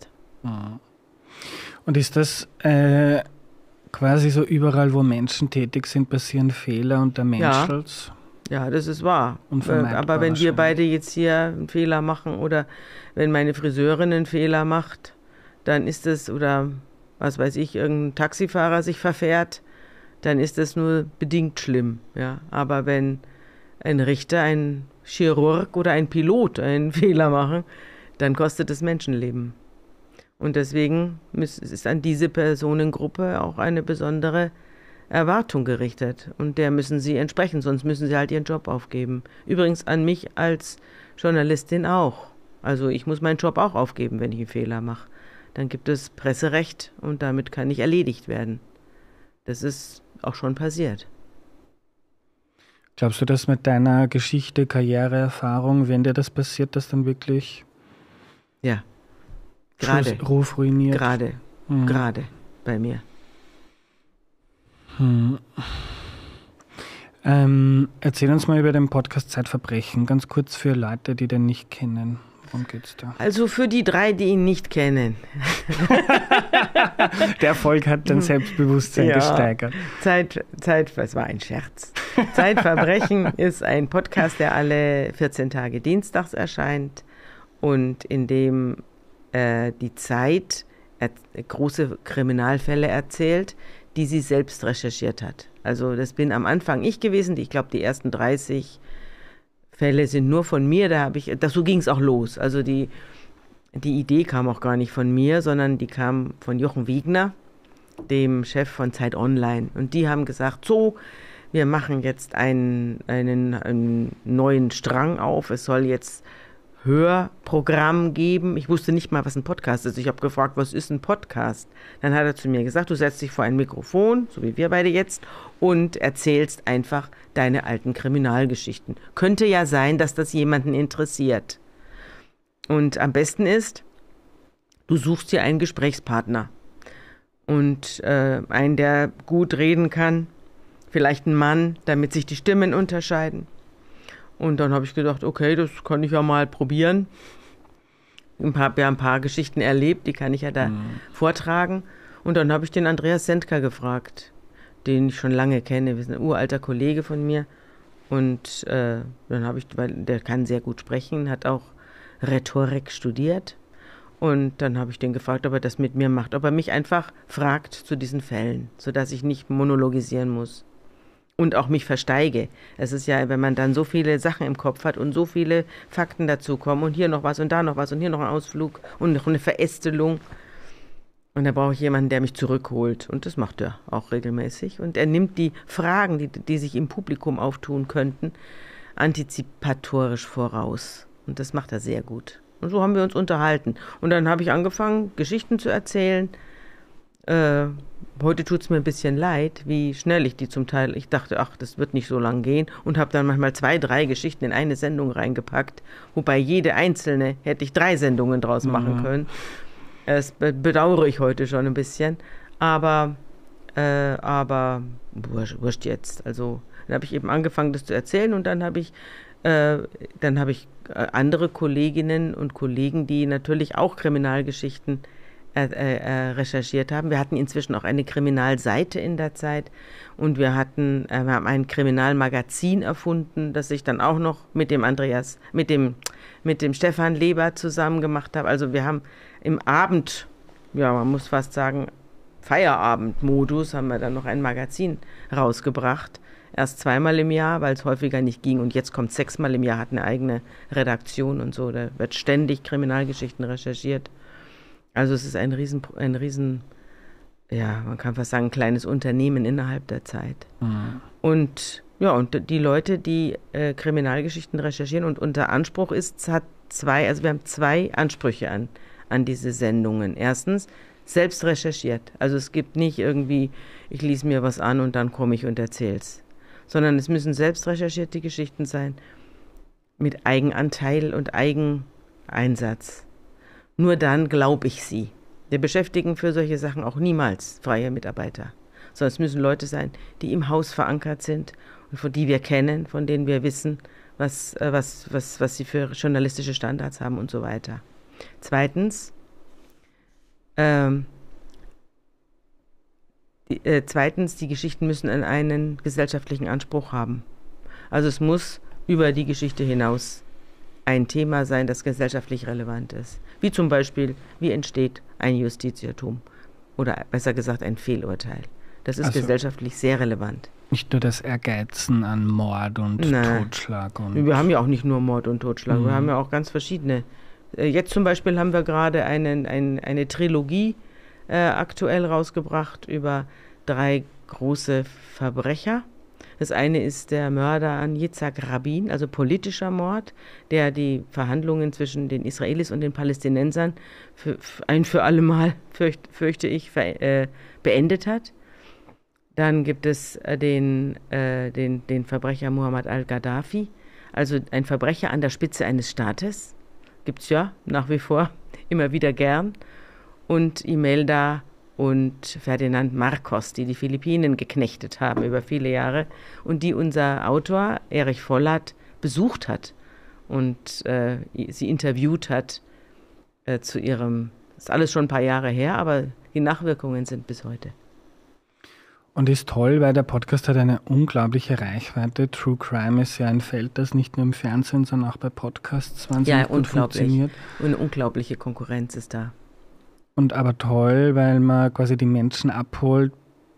Speaker 1: Und ist das äh, quasi so überall, wo Menschen tätig sind, passieren Fehler und der Menschels?
Speaker 2: Ja, ja, das ist wahr. Aber wenn wir beide jetzt hier einen Fehler machen oder wenn meine Friseurin einen Fehler macht, dann ist es, oder was weiß ich, irgendein Taxifahrer sich verfährt, dann ist das nur bedingt schlimm. Ja? Aber wenn ein Richter, ein Chirurg oder ein Pilot einen Fehler machen, dann kostet es Menschenleben. Und deswegen ist an diese Personengruppe auch eine besondere Erwartung gerichtet. Und der müssen sie entsprechen, sonst müssen sie halt ihren Job aufgeben. Übrigens an mich als Journalistin auch. Also ich muss meinen Job auch aufgeben, wenn ich einen Fehler mache. Dann gibt es Presserecht und damit kann ich erledigt werden. Das ist auch schon passiert.
Speaker 1: Glaubst du, dass mit deiner Geschichte, Karriereerfahrung, wenn dir das passiert, das dann wirklich...
Speaker 2: Ja. Gerade.
Speaker 1: Ruf ruiniert.
Speaker 2: Gerade. Mhm. Gerade bei mir.
Speaker 1: Hm. Ähm, erzähl uns mal über den Podcast Zeitverbrechen. Ganz kurz für Leute, die den nicht kennen. Worum geht's da?
Speaker 2: Also für die drei, die ihn nicht kennen.
Speaker 1: Der Erfolg hat dein Selbstbewusstsein ja, gesteigert.
Speaker 2: Zeit, Zeit, das war ein Scherz. Zeitverbrechen ist ein Podcast, der alle vierzehn Tage dienstags erscheint und in dem die Zeit er, große Kriminalfälle erzählt, die sie selbst recherchiert hat. Also das bin am Anfang ich gewesen, ich glaube die ersten dreißig Fälle sind nur von mir, da habe ich, das, so ging es auch los. Also die, die Idee kam auch gar nicht von mir, sondern die kam von Jochen Wiegner, dem Chef von Zeit Online. Und die haben gesagt, so, wir machen jetzt einen, einen, einen neuen Strang auf, es soll jetzt Hörprogramm geben. Ich wusste nicht mal, was ein Podcast ist. Ich habe gefragt, was ist ein Podcast? Dann hat er zu mir gesagt, du setzt dich vor ein Mikrofon, so wie wir beide jetzt, und erzählst einfach deine alten Kriminalgeschichten. Könnte ja sein, dass das jemanden interessiert. Und am besten ist, du suchst dir einen Gesprächspartner. Und äh, einen, der gut reden kann, vielleicht einen Mann, damit sich die Stimmen unterscheiden. Und dann habe ich gedacht, okay, das kann ich ja mal probieren. Ich habe ja ein paar Geschichten erlebt, die kann ich ja da mhm. vortragen. Und dann habe ich den Andreas Sendker gefragt, den ich schon lange kenne. Wir sind ein uralter Kollege von mir. Und äh, dann habe ich, weil der kann sehr gut sprechen, hat auch Rhetorik studiert. Und dann habe ich den gefragt, ob er das mit mir macht, ob er mich einfach fragt zu diesen Fällen, sodass ich nicht monologisieren muss. Und auch mich versteige. Es ist ja, wenn man dann so viele Sachen im Kopf hat und so viele Fakten dazu kommen und hier noch was und da noch was und hier noch ein Ausflug und noch eine Verästelung. Und da brauche ich jemanden, der mich zurückholt. Und das macht er auch regelmäßig. Und er nimmt die Fragen, die, die sich im Publikum auftun könnten, antizipatorisch voraus. Und das macht er sehr gut. Und so haben wir uns unterhalten. Und dann habe ich angefangen, Geschichten zu erzählen. Äh, heute tut es mir ein bisschen leid, wie schnell ich die zum Teil, ich dachte, ach, das wird nicht so lang gehen und habe dann manchmal zwei, drei Geschichten in eine Sendung reingepackt, wobei jede einzelne hätte ich drei Sendungen draus machen mhm. können. Das bedauere ich heute schon ein bisschen, aber, äh, aber wurscht, wurscht jetzt. Also dann habe ich eben angefangen, das zu erzählen und dann habe ich, äh, dann habe ich äh, andere Kolleginnen und Kollegen, die natürlich auch Kriminalgeschichten Äh, äh, recherchiert haben. Wir hatten inzwischen auch eine Kriminalseite in der Zeit und wir hatten, äh, wir haben ein Kriminalmagazin erfunden, das ich dann auch noch mit dem Andreas, mit dem, mit dem Stefan Leber zusammen gemacht habe. Also wir haben im Abend ja, man muss fast sagen, Feierabendmodus haben wir dann noch ein Magazin rausgebracht. Erst zweimal im Jahr, weil es häufiger nicht ging. Und jetzt kommt sechsmal im Jahr, hat eine eigene Redaktion und so. Da wird ständig Kriminalgeschichten recherchiert. Also es ist ein riesen, ein riesen, ja, man kann fast sagen, ein kleines Unternehmen innerhalb der Zeit. Mhm. Und ja, und die Leute, die äh, Kriminalgeschichten recherchieren und unter Anspruch ist, hat zwei, also wir haben zwei Ansprüche an, an diese Sendungen. Erstens, selbst recherchiert. Also es gibt nicht irgendwie, ich lese mir was an und dann komme ich und erzähl's. Sondern es müssen selbst recherchierte Geschichten sein, mit Eigenanteil und Eigeneinsatz. Nur dann glaube ich sie. Wir beschäftigen für solche Sachen auch niemals freie Mitarbeiter. Sondern es müssen Leute sein, die im Haus verankert sind und von die wir kennen, von denen wir wissen, was, was, was, was sie für journalistische Standards haben und so weiter. Zweitens, ähm, die, äh, zweitens, die Geschichten müssen einen gesellschaftlichen Anspruch haben. Also es muss über die Geschichte hinaus ein Thema sein, das gesellschaftlich relevant ist. Wie zum Beispiel, wie entsteht ein Justizirrtum oder besser gesagt ein Fehlurteil. Das ist also gesellschaftlich sehr relevant.
Speaker 1: Nicht nur das Ehrgeizen an Mord und Nein. Totschlag. Und
Speaker 2: wir haben ja auch nicht nur Mord und Totschlag, mhm. wir haben ja auch ganz verschiedene. Jetzt zum Beispiel haben wir gerade einen, ein, eine Trilogie äh, aktuell rausgebracht über drei große Verbrecher. Das eine ist der Mörder an Yitzhak Rabin, also politischer Mord, der die Verhandlungen zwischen den Israelis und den Palästinensern für, für ein für alle Mal, fürcht, fürchte ich, ver, äh, beendet hat. Dann gibt es äh, den, äh, den, den Verbrecher Muammar al-Gaddafi, also ein Verbrecher an der Spitze eines Staates. Gibt es ja nach wie vor immer wieder gern. Und Imelda und Ferdinand Marcos, die die Philippinen geknechtet haben über viele Jahre und die unser Autor Erich Vollert besucht hat und äh, sie interviewt hat äh, zu ihrem, das ist alles schon ein paar Jahre her, aber die Nachwirkungen sind bis heute.
Speaker 1: Und ist toll, weil der Podcast hat eine unglaubliche Reichweite. True Crime ist ja ein Feld, das nicht nur im Fernsehen, sondern auch bei Podcasts wahnsinnig
Speaker 2: ja,
Speaker 1: gut funktioniert.
Speaker 2: Und eine unglaubliche Konkurrenz ist da.
Speaker 1: Und aber toll, weil man quasi die Menschen abholt,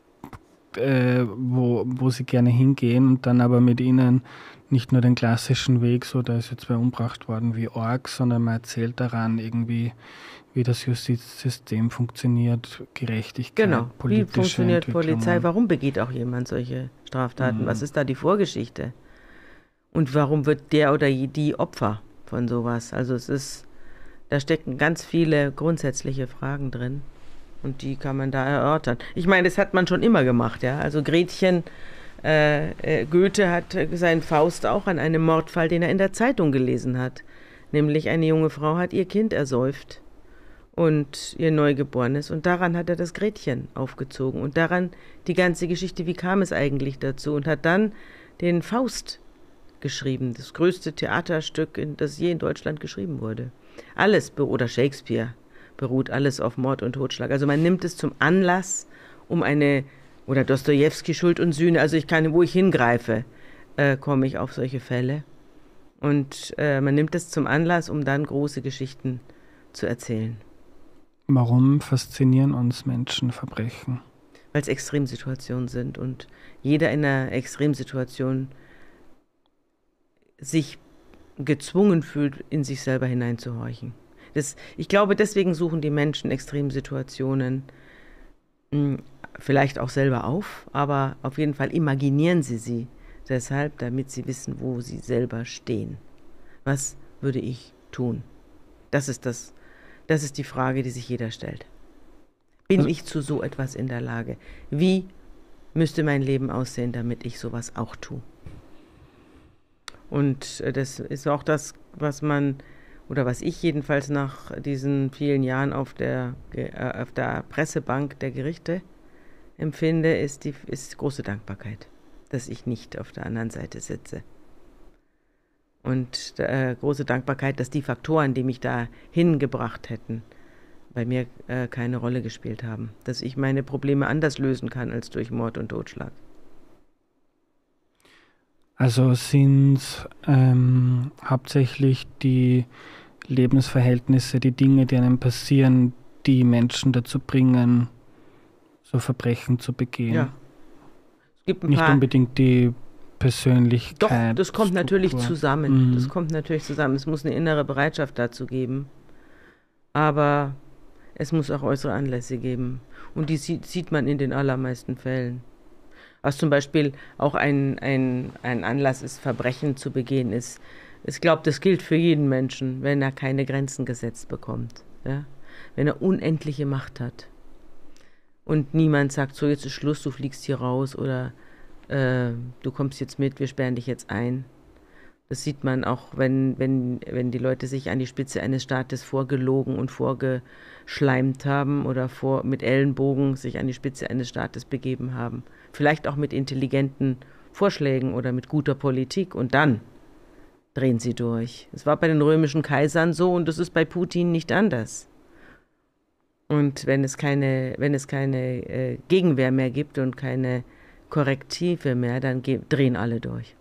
Speaker 1: äh, wo, wo sie gerne hingehen und dann aber mit ihnen nicht nur den klassischen Weg, so da ist jetzt wer umgebracht worden wie Org, sondern man erzählt daran irgendwie, wie das Justizsystem funktioniert, Gerechtigkeit,
Speaker 2: genau.
Speaker 1: politische
Speaker 2: Wie funktioniert Polizei? Warum begeht auch jemand solche Straftaten? Mhm. Was ist da die Vorgeschichte? Und warum wird der oder die Opfer von sowas? Also es ist, da stecken ganz viele grundsätzliche Fragen drin und die kann man da erörtern. Ich meine, das hat man schon immer gemacht, ja. Also Gretchen, äh, äh, Goethe hat seinen Faust auch an einem Mordfall, den er in der Zeitung gelesen hat. Nämlich eine junge Frau hat ihr Kind ersäuft. Und ihr Neugeborenes. Und daran hat er das Gretchen aufgezogen. Und daran die ganze Geschichte, wie kam es eigentlich dazu? Und hat dann den Faust geschrieben. Das größte Theaterstück, das je in Deutschland geschrieben wurde. Alles, oder Shakespeare, beruht alles auf Mord und Totschlag. Also man nimmt es zum Anlass, um eine, oder Dostojewski, Schuld und Sühne, also ich kann, wo ich hingreife, äh, komme ich auf solche Fälle. Und äh, man nimmt es zum Anlass, um dann große Geschichten zu erzählen.
Speaker 1: Warum faszinieren uns Menschenverbrechen?
Speaker 2: Weil es Extremsituationen sind und jeder in einer Extremsituation sich gezwungen fühlt, in sich selber hineinzuhorchen. Das, ich glaube, deswegen suchen die Menschen Extremsituationen mh, vielleicht auch selber auf, aber auf jeden Fall imaginieren sie sie deshalb, damit sie wissen, wo sie selber stehen. Was würde ich tun? Das ist das Das ist die Frage, die sich jeder stellt. Bin also, ich zu so etwas in der Lage? Wie müsste mein Leben aussehen, damit ich sowas auch tue? Und das ist auch das, was man, oder was ich jedenfalls nach diesen vielen Jahren auf der, äh, auf der Pressebank der Gerichte empfinde, ist die ist große Dankbarkeit, dass ich nicht auf der anderen Seite sitze. Und äh, große Dankbarkeit, dass die Faktoren, die mich da hingebracht hätten, bei mir äh, keine Rolle gespielt haben. Dass ich meine Probleme anders lösen kann als durch Mord und Totschlag.
Speaker 1: Also sind ähm, hauptsächlich die Lebensverhältnisse, die Dinge, die einem passieren, die Menschen dazu bringen, so Verbrechen zu begehen.
Speaker 2: Ja. Es gibt ein
Speaker 1: Nicht
Speaker 2: paar,
Speaker 1: unbedingt die Persönlichkeit.
Speaker 2: Doch, das kommt natürlich
Speaker 1: Struktur.
Speaker 2: zusammen.
Speaker 1: Mhm.
Speaker 2: Das kommt natürlich zusammen. Es muss eine innere Bereitschaft dazu geben. Aber es muss auch äußere Anlässe geben. Und die sieht, sieht man in den allermeisten Fällen. Was zum Beispiel auch ein, ein, ein Anlass ist, Verbrechen zu begehen, ist, ich glaube, das gilt für jeden Menschen, wenn er keine Grenzen gesetzt bekommt. Ja? Wenn er unendliche Macht hat. Und niemand sagt, so jetzt ist Schluss, du fliegst hier raus oder äh, du kommst jetzt mit, wir sperren dich jetzt ein. Das sieht man auch, wenn, wenn, wenn die Leute sich an die Spitze eines Staates vorgelogen und vorgeschleimt haben oder vor, mit Ellenbogen sich an die Spitze eines Staates begeben haben. Vielleicht auch mit intelligenten Vorschlägen oder mit guter Politik und dann drehen sie durch. Es war bei den römischen Kaisern so und das ist bei Putin nicht anders. Und wenn es keine, wenn es keine äh, Gegenwehr mehr gibt und keine Korrektive mehr, dann ge- drehen alle durch.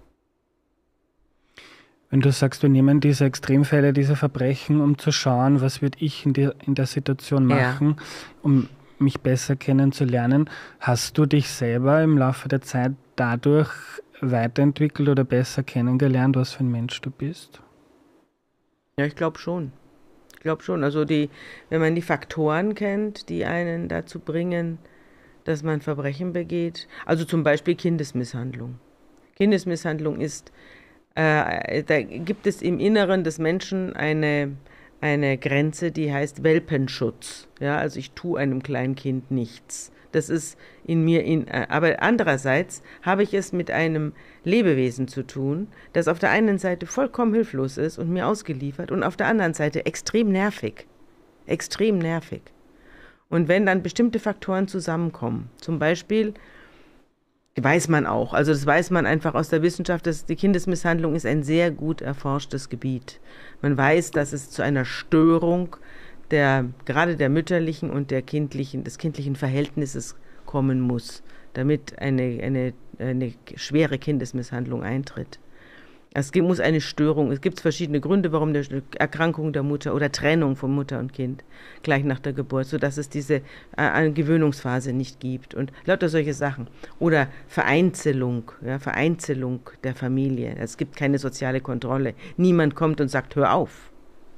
Speaker 1: Wenn du sagst, wir nehmen diese Extremfälle, diese Verbrechen, um zu schauen, was würde ich in der, in der Situation machen, ja. um mich besser kennenzulernen, hast du dich selber im Laufe der Zeit dadurch weiterentwickelt oder besser kennengelernt, was für ein Mensch du bist?
Speaker 2: Ja, ich glaube schon. Ich glaube schon. Also die, wenn man die Faktoren kennt, die einen dazu bringen, dass man Verbrechen begeht, also zum Beispiel Kindesmisshandlung. Kindesmisshandlung ist Äh, da gibt es im Inneren des Menschen eine, eine Grenze, die heißt Welpenschutz. Ja, also ich tue einem kleinen Kind nichts. Das ist in mir, in, äh, aber andererseits habe ich es mit einem Lebewesen zu tun, das auf der einen Seite vollkommen hilflos ist und mir ausgeliefert und auf der anderen Seite extrem nervig. Extrem nervig. Und wenn dann bestimmte Faktoren zusammenkommen, zum Beispiel weiß man auch, also das weiß man einfach aus der Wissenschaft, dass die Kindesmisshandlung ist ein sehr gut erforschtes Gebiet. Man weiß, dass es zu einer Störung der, gerade der mütterlichen und der kindlichen, des kindlichen Verhältnisses kommen muss, damit eine, eine, eine schwere Kindesmisshandlung eintritt. Es muss eine Störung, es gibt verschiedene Gründe, warum eine Erkrankung der Mutter oder Trennung von Mutter und Kind gleich nach der Geburt, sodass es diese äh, Gewöhnungsphase nicht gibt und lauter solche Sachen. Oder Vereinzelung, ja, Vereinzelung der Familie. Es gibt keine soziale Kontrolle. Niemand kommt und sagt, hör auf.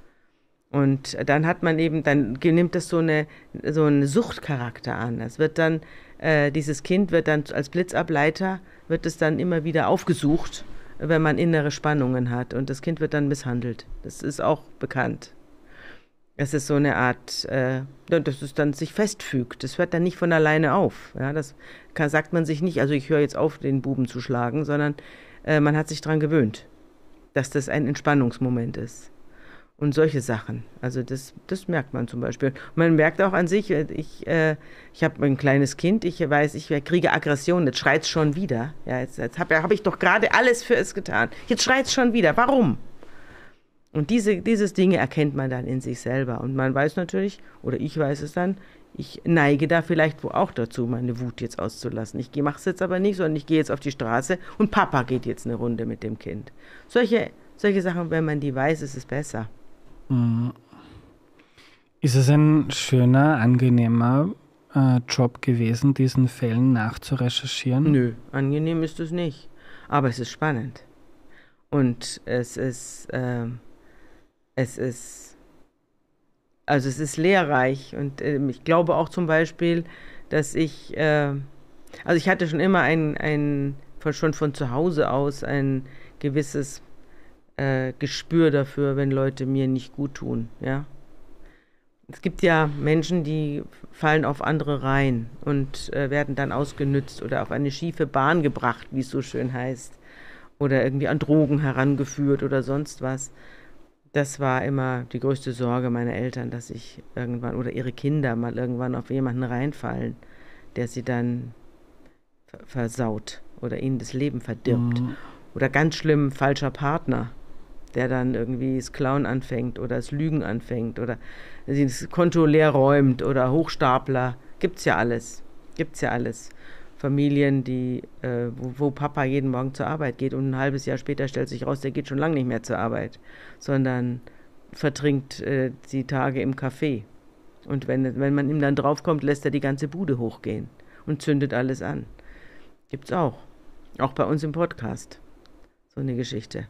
Speaker 2: Und dann hat man eben, dann nimmt das so eine so einen Suchtcharakter an. Es wird dann, äh, dieses Kind wird dann als Blitzableiter, wird es dann immer wieder aufgesucht, wenn man innere Spannungen hat und das Kind wird dann misshandelt. Das ist auch bekannt. Es ist so eine Art, äh, dass es dann sich festfügt. Das hört dann nicht von alleine auf. Ja, das kann, sagt man sich nicht, also ich höre jetzt auf, den Buben zu schlagen, sondern äh, man hat sich daran gewöhnt, dass das ein Entspannungsmoment ist. Und solche Sachen. Also das, das merkt man zum Beispiel. Man merkt auch an sich, ich, äh, ich habe ein kleines Kind, ich weiß, ich kriege Aggression, jetzt schreit es schon wieder. Ja, jetzt jetzt habe hab ich doch gerade alles für es getan. Jetzt schreit es schon wieder. Warum? Und diese dieses Dinge erkennt man dann in sich selber. Und man weiß natürlich, oder ich weiß es dann, ich neige da vielleicht wo auch dazu, meine Wut jetzt auszulassen. Ich mache es jetzt aber nicht, sondern ich gehe jetzt auf die Straße und Papa geht jetzt eine Runde mit dem Kind. Solche, solche Sachen, wenn man die weiß, ist es besser.
Speaker 1: Ist es ein schöner, angenehmer äh, Job gewesen, diesen Fällen nachzurecherchieren?
Speaker 2: Nö, angenehm ist es nicht. Aber es ist spannend. Und es ist, äh, es ist, also es ist lehrreich. Und äh, ich glaube auch zum Beispiel, dass ich, äh, also ich hatte schon immer ein, ein, schon von zu Hause aus ein gewisses Äh, Gespür dafür, wenn Leute mir nicht gut tun, ja. Es gibt ja Menschen, die fallen auf andere rein und äh, werden dann ausgenützt oder auf eine schiefe Bahn gebracht, wie es so schön heißt, oder irgendwie an Drogen herangeführt oder sonst was. Das war immer die größte Sorge meiner Eltern, dass ich irgendwann oder ihre Kinder mal irgendwann auf jemanden reinfallen, der sie dann versaut oder ihnen das Leben verdirbt. Mhm. Oder ganz schlimm, falscher Partner, der dann irgendwie das Klauen anfängt oder das Lügen anfängt oder das Konto leer räumt oder Hochstapler. Gibt's ja alles. Gibt's ja alles. Familien, die, äh, wo, wo Papa jeden Morgen zur Arbeit geht und ein halbes Jahr später stellt sich raus, der geht schon lange nicht mehr zur Arbeit, sondern vertrinkt äh, die Tage im Café Und wenn, wenn man ihm dann draufkommt, lässt er die ganze Bude hochgehen und zündet alles an. Gibt's auch. Auch bei uns im Podcast. So eine Geschichte.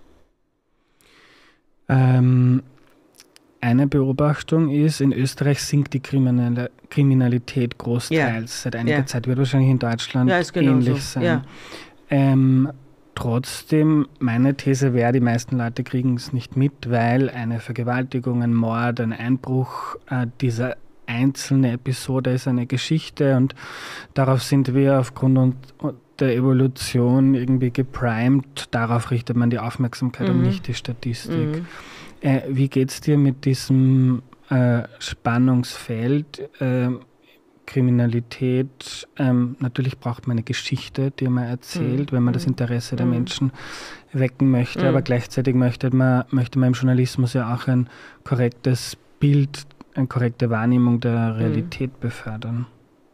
Speaker 1: Ähm, eine Beobachtung ist, in Österreich sinkt die Kriminal- Kriminalität großteils.
Speaker 2: Ja.
Speaker 1: Seit einiger
Speaker 2: Ja.
Speaker 1: Zeit wird wahrscheinlich in Deutschland
Speaker 2: Ja, ist genau
Speaker 1: ähnlich
Speaker 2: so.
Speaker 1: sein.
Speaker 2: Ja.
Speaker 1: Ähm, trotzdem, meine These wäre, die meisten Leute kriegen es nicht mit, weil eine Vergewaltigung, ein Mord, ein Einbruch, äh, dieser einzelne Episode ist eine Geschichte und darauf sind wir aufgrund und, der Evolution irgendwie geprimed. Darauf richtet man die Aufmerksamkeit
Speaker 2: Mhm.
Speaker 1: und nicht die Statistik.
Speaker 2: Mhm.
Speaker 1: Äh, wie geht es dir mit diesem äh, Spannungsfeld? Äh, Kriminalität, ähm, natürlich braucht man eine Geschichte, die man erzählt,
Speaker 2: Mhm.
Speaker 1: wenn man das Interesse der
Speaker 2: Mhm.
Speaker 1: Menschen wecken möchte,
Speaker 2: Mhm.
Speaker 1: aber gleichzeitig möchte man, möchte man im Journalismus ja auch ein korrektes Bild, eine korrekte Wahrnehmung der Realität mhm. befördern.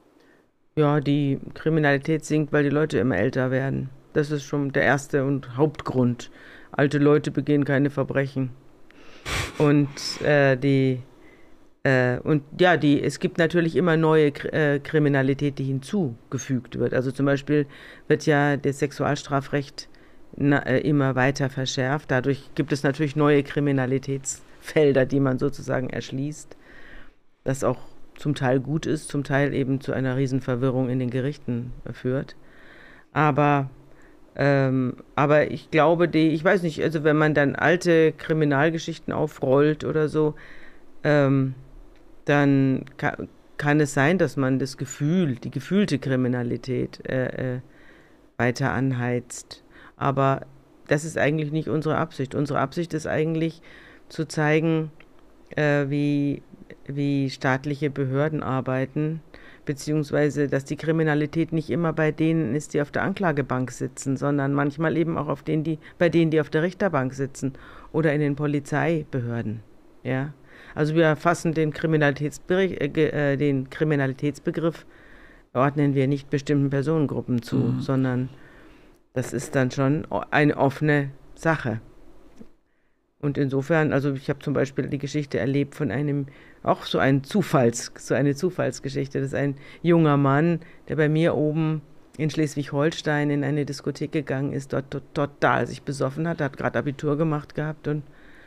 Speaker 2: Ja, die Kriminalität sinkt, weil die Leute immer älter werden. Das ist schon der erste und Hauptgrund. Alte Leute begehen keine Verbrechen. Und äh, die Äh, und ja, die, es gibt natürlich immer neue äh, Kriminalität, die hinzugefügt wird. Also zum Beispiel wird ja das Sexualstrafrecht na, äh, immer weiter verschärft. Dadurch gibt es natürlich neue Kriminalitätsfelder, die man sozusagen erschließt, das auch zum Teil gut ist, zum Teil eben zu einer Riesenverwirrung in den Gerichten führt. Aber, ähm, aber ich glaube, die, ich weiß nicht, also wenn man dann alte Kriminalgeschichten aufrollt oder so, ähm, dann kann, kann es sein, dass man das Gefühl, die gefühlte Kriminalität äh, äh, weiter anheizt. Aber das ist eigentlich nicht unsere Absicht. Unsere Absicht ist eigentlich zu zeigen, äh, wie, wie staatliche Behörden arbeiten, beziehungsweise, dass die Kriminalität nicht immer bei denen ist, die auf der Anklagebank sitzen, sondern manchmal eben auch auf denen, die, bei denen, die auf der Richterbank sitzen oder in den Polizeibehörden. Ja. Also wir fassen den, Kriminalitätsbegriff, äh, den Kriminalitätsbegriff, ordnen wir nicht bestimmten Personengruppen zu, mhm. sondern das ist dann schon eine offene Sache. Und insofern, also ich habe zum Beispiel die Geschichte erlebt von einem, auch so ein Zufalls, so eine Zufallsgeschichte, das ist ein junger Mann, der bei mir oben in Schleswig-Holstein in eine Diskothek gegangen ist, dort total sich besoffen hat, hat gerade Abitur gemacht gehabt und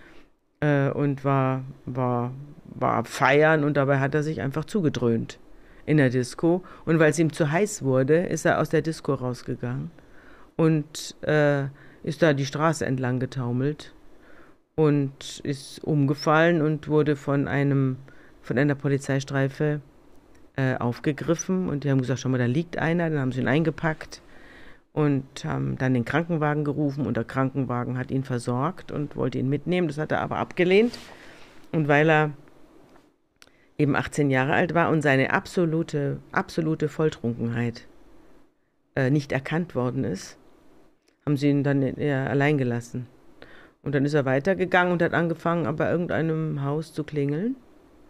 Speaker 2: und war, war, war feiern und dabei hat er sich einfach zugedröhnt in der Disco. Und weil es ihm zu heiß wurde, ist er aus der Disco rausgegangen und äh, ist da die Straße entlang getaumelt und ist umgefallen und wurde von einem, von einer Polizeistreife äh, aufgegriffen. Und die haben gesagt, schau mal, da liegt einer, dann haben sie ihn eingepackt und haben dann den Krankenwagen gerufen und der Krankenwagen hat ihn versorgt und wollte ihn mitnehmen. Das hat er aber abgelehnt. Und weil er eben achtzehn Jahre alt war und seine absolute, absolute Volltrunkenheit äh, nicht erkannt worden ist, haben sie ihn dann eher allein gelassen. Und dann ist er weitergegangen und hat angefangen, bei irgendeinem Haus zu klingeln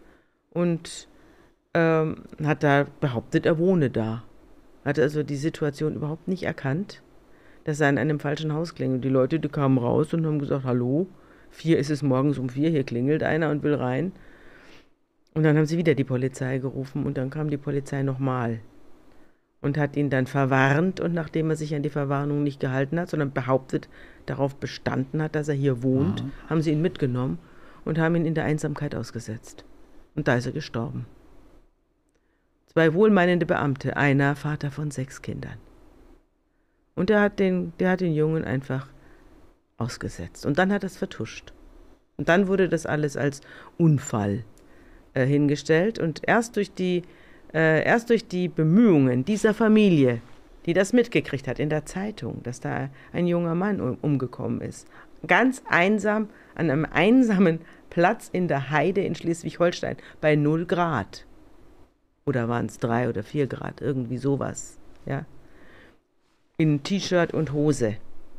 Speaker 2: und ähm, hat da behauptet, er wohne da. Hatte also die Situation überhaupt nicht erkannt, dass er an einem falschen Haus klingelt. Die Leute, die kamen raus und haben gesagt, hallo, vier ist es morgens um vier, hier klingelt einer und will rein. Und dann haben sie wieder die Polizei gerufen und dann kam die Polizei nochmal und hat ihn dann verwarnt und nachdem er sich an die Verwarnung nicht gehalten hat, sondern behauptet, darauf bestanden hat, dass er hier wohnt, mhm. haben sie ihn mitgenommen und haben ihn in der Einsamkeit ausgesetzt. Und da ist er gestorben. Zwei wohlmeinende Beamte, einer Vater von sechs Kindern. Und der hat den, der hat den Jungen einfach ausgesetzt. Und dann hat er es vertuscht. Und dann wurde das alles als Unfall äh, hingestellt. Und erst durch die, äh, erst durch die Bemühungen dieser Familie, die das mitgekriegt hat in der Zeitung, dass da ein junger Mann um, umgekommen ist, ganz einsam, an einem einsamen Platz in der Heide in Schleswig-Holstein, bei null Grad. Oder waren es drei oder vier Grad, irgendwie sowas, ja. In T-Shirt und Hose.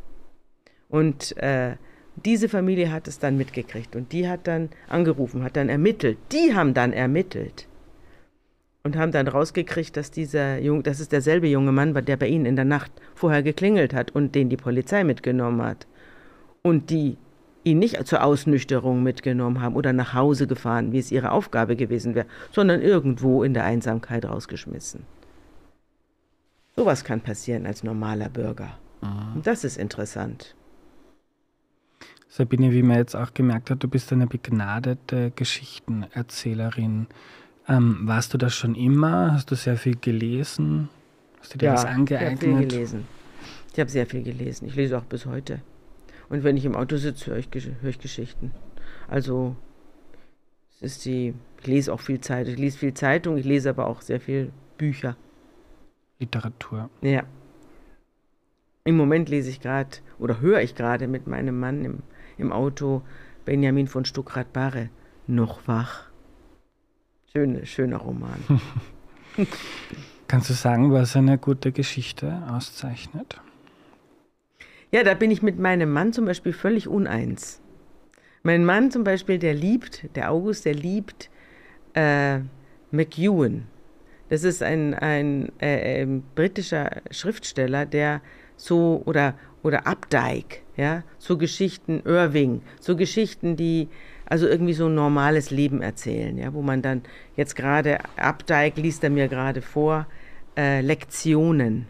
Speaker 2: Und äh, diese Familie hat es dann mitgekriegt und die hat dann angerufen, hat dann ermittelt. Die haben dann ermittelt und haben dann rausgekriegt, dass dieser Junge, dass es derselbe junge Mann war, der bei ihnen in der Nacht vorher geklingelt hat und den die Polizei mitgenommen hat. Und die ihn nicht zur Ausnüchterung mitgenommen haben oder nach Hause gefahren, wie es ihre Aufgabe gewesen wäre, sondern irgendwo in der Einsamkeit rausgeschmissen. Sowas kann passieren als normaler Bürger. Mhm. Und das ist interessant.
Speaker 1: Sabine, wie man jetzt auch gemerkt hat, du bist eine begnadete Geschichtenerzählerin. Ähm, warst du das schon immer? Hast du sehr viel gelesen? Hast du dir
Speaker 2: ja,
Speaker 1: was angeeignet?
Speaker 2: Ich habe viel gelesen. Ich habe sehr viel gelesen. Ich lese auch bis heute. Und wenn ich im Auto sitze, höre ich, höre ich Geschichten. Also, es ist die, ich lese auch viel Zeitung. Ich lese viel Zeitung, ich lese aber auch sehr viel Bücher.
Speaker 1: Literatur.
Speaker 2: Ja. Im Moment lese ich gerade, oder höre ich gerade mit meinem Mann im, im Auto Benjamin von Stuckrad-Barre, Noch wach. Schöne, schöner Roman.
Speaker 1: Kannst du sagen, was eine gute Geschichte auszeichnet?
Speaker 2: Ja, da bin ich mit meinem Mann zum Beispiel völlig uneins. Mein Mann zum Beispiel, der liebt, der August, der liebt äh, McEwan. Das ist ein, ein äh, äh, britischer Schriftsteller, der so, oder, oder Updike, ja, so Geschichten, Irving, so Geschichten, die also irgendwie so ein normales Leben erzählen, ja, wo man dann jetzt gerade, Updike liest er mir gerade vor, äh, Lektionen.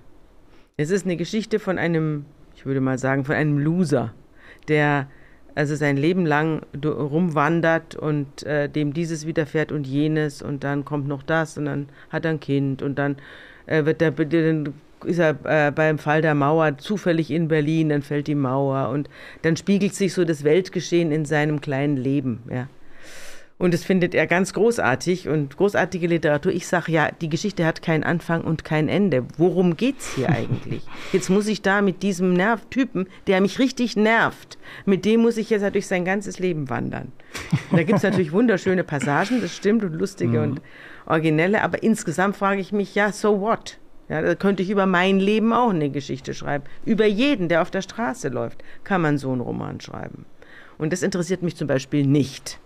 Speaker 2: Es ist eine Geschichte von einem, ich würde mal sagen, von einem Loser, der also sein Leben lang rumwandert und äh, dem dieses widerfährt und jenes und dann kommt noch das und dann hat er ein Kind und dann äh, wird der, dann ist er äh, beim Fall der Mauer zufällig in Berlin, dann fällt die Mauer und dann spiegelt sich so das Weltgeschehen in seinem kleinen Leben, ja. Und das findet er ganz großartig und großartige Literatur. Ich sage ja, die Geschichte hat keinen Anfang und kein Ende. Worum geht's hier eigentlich? Jetzt muss ich da mit diesem Nervtypen, der mich richtig nervt, mit dem muss ich jetzt halt durch sein ganzes Leben wandern. Und da gibt es natürlich wunderschöne Passagen, das stimmt, und lustige mhm. und originelle, aber insgesamt frage ich mich, ja, so what? Ja, da könnte ich über mein Leben auch eine Geschichte schreiben. Über jeden, der auf der Straße läuft, kann man so einen Roman schreiben. Und das interessiert mich zum Beispiel nicht.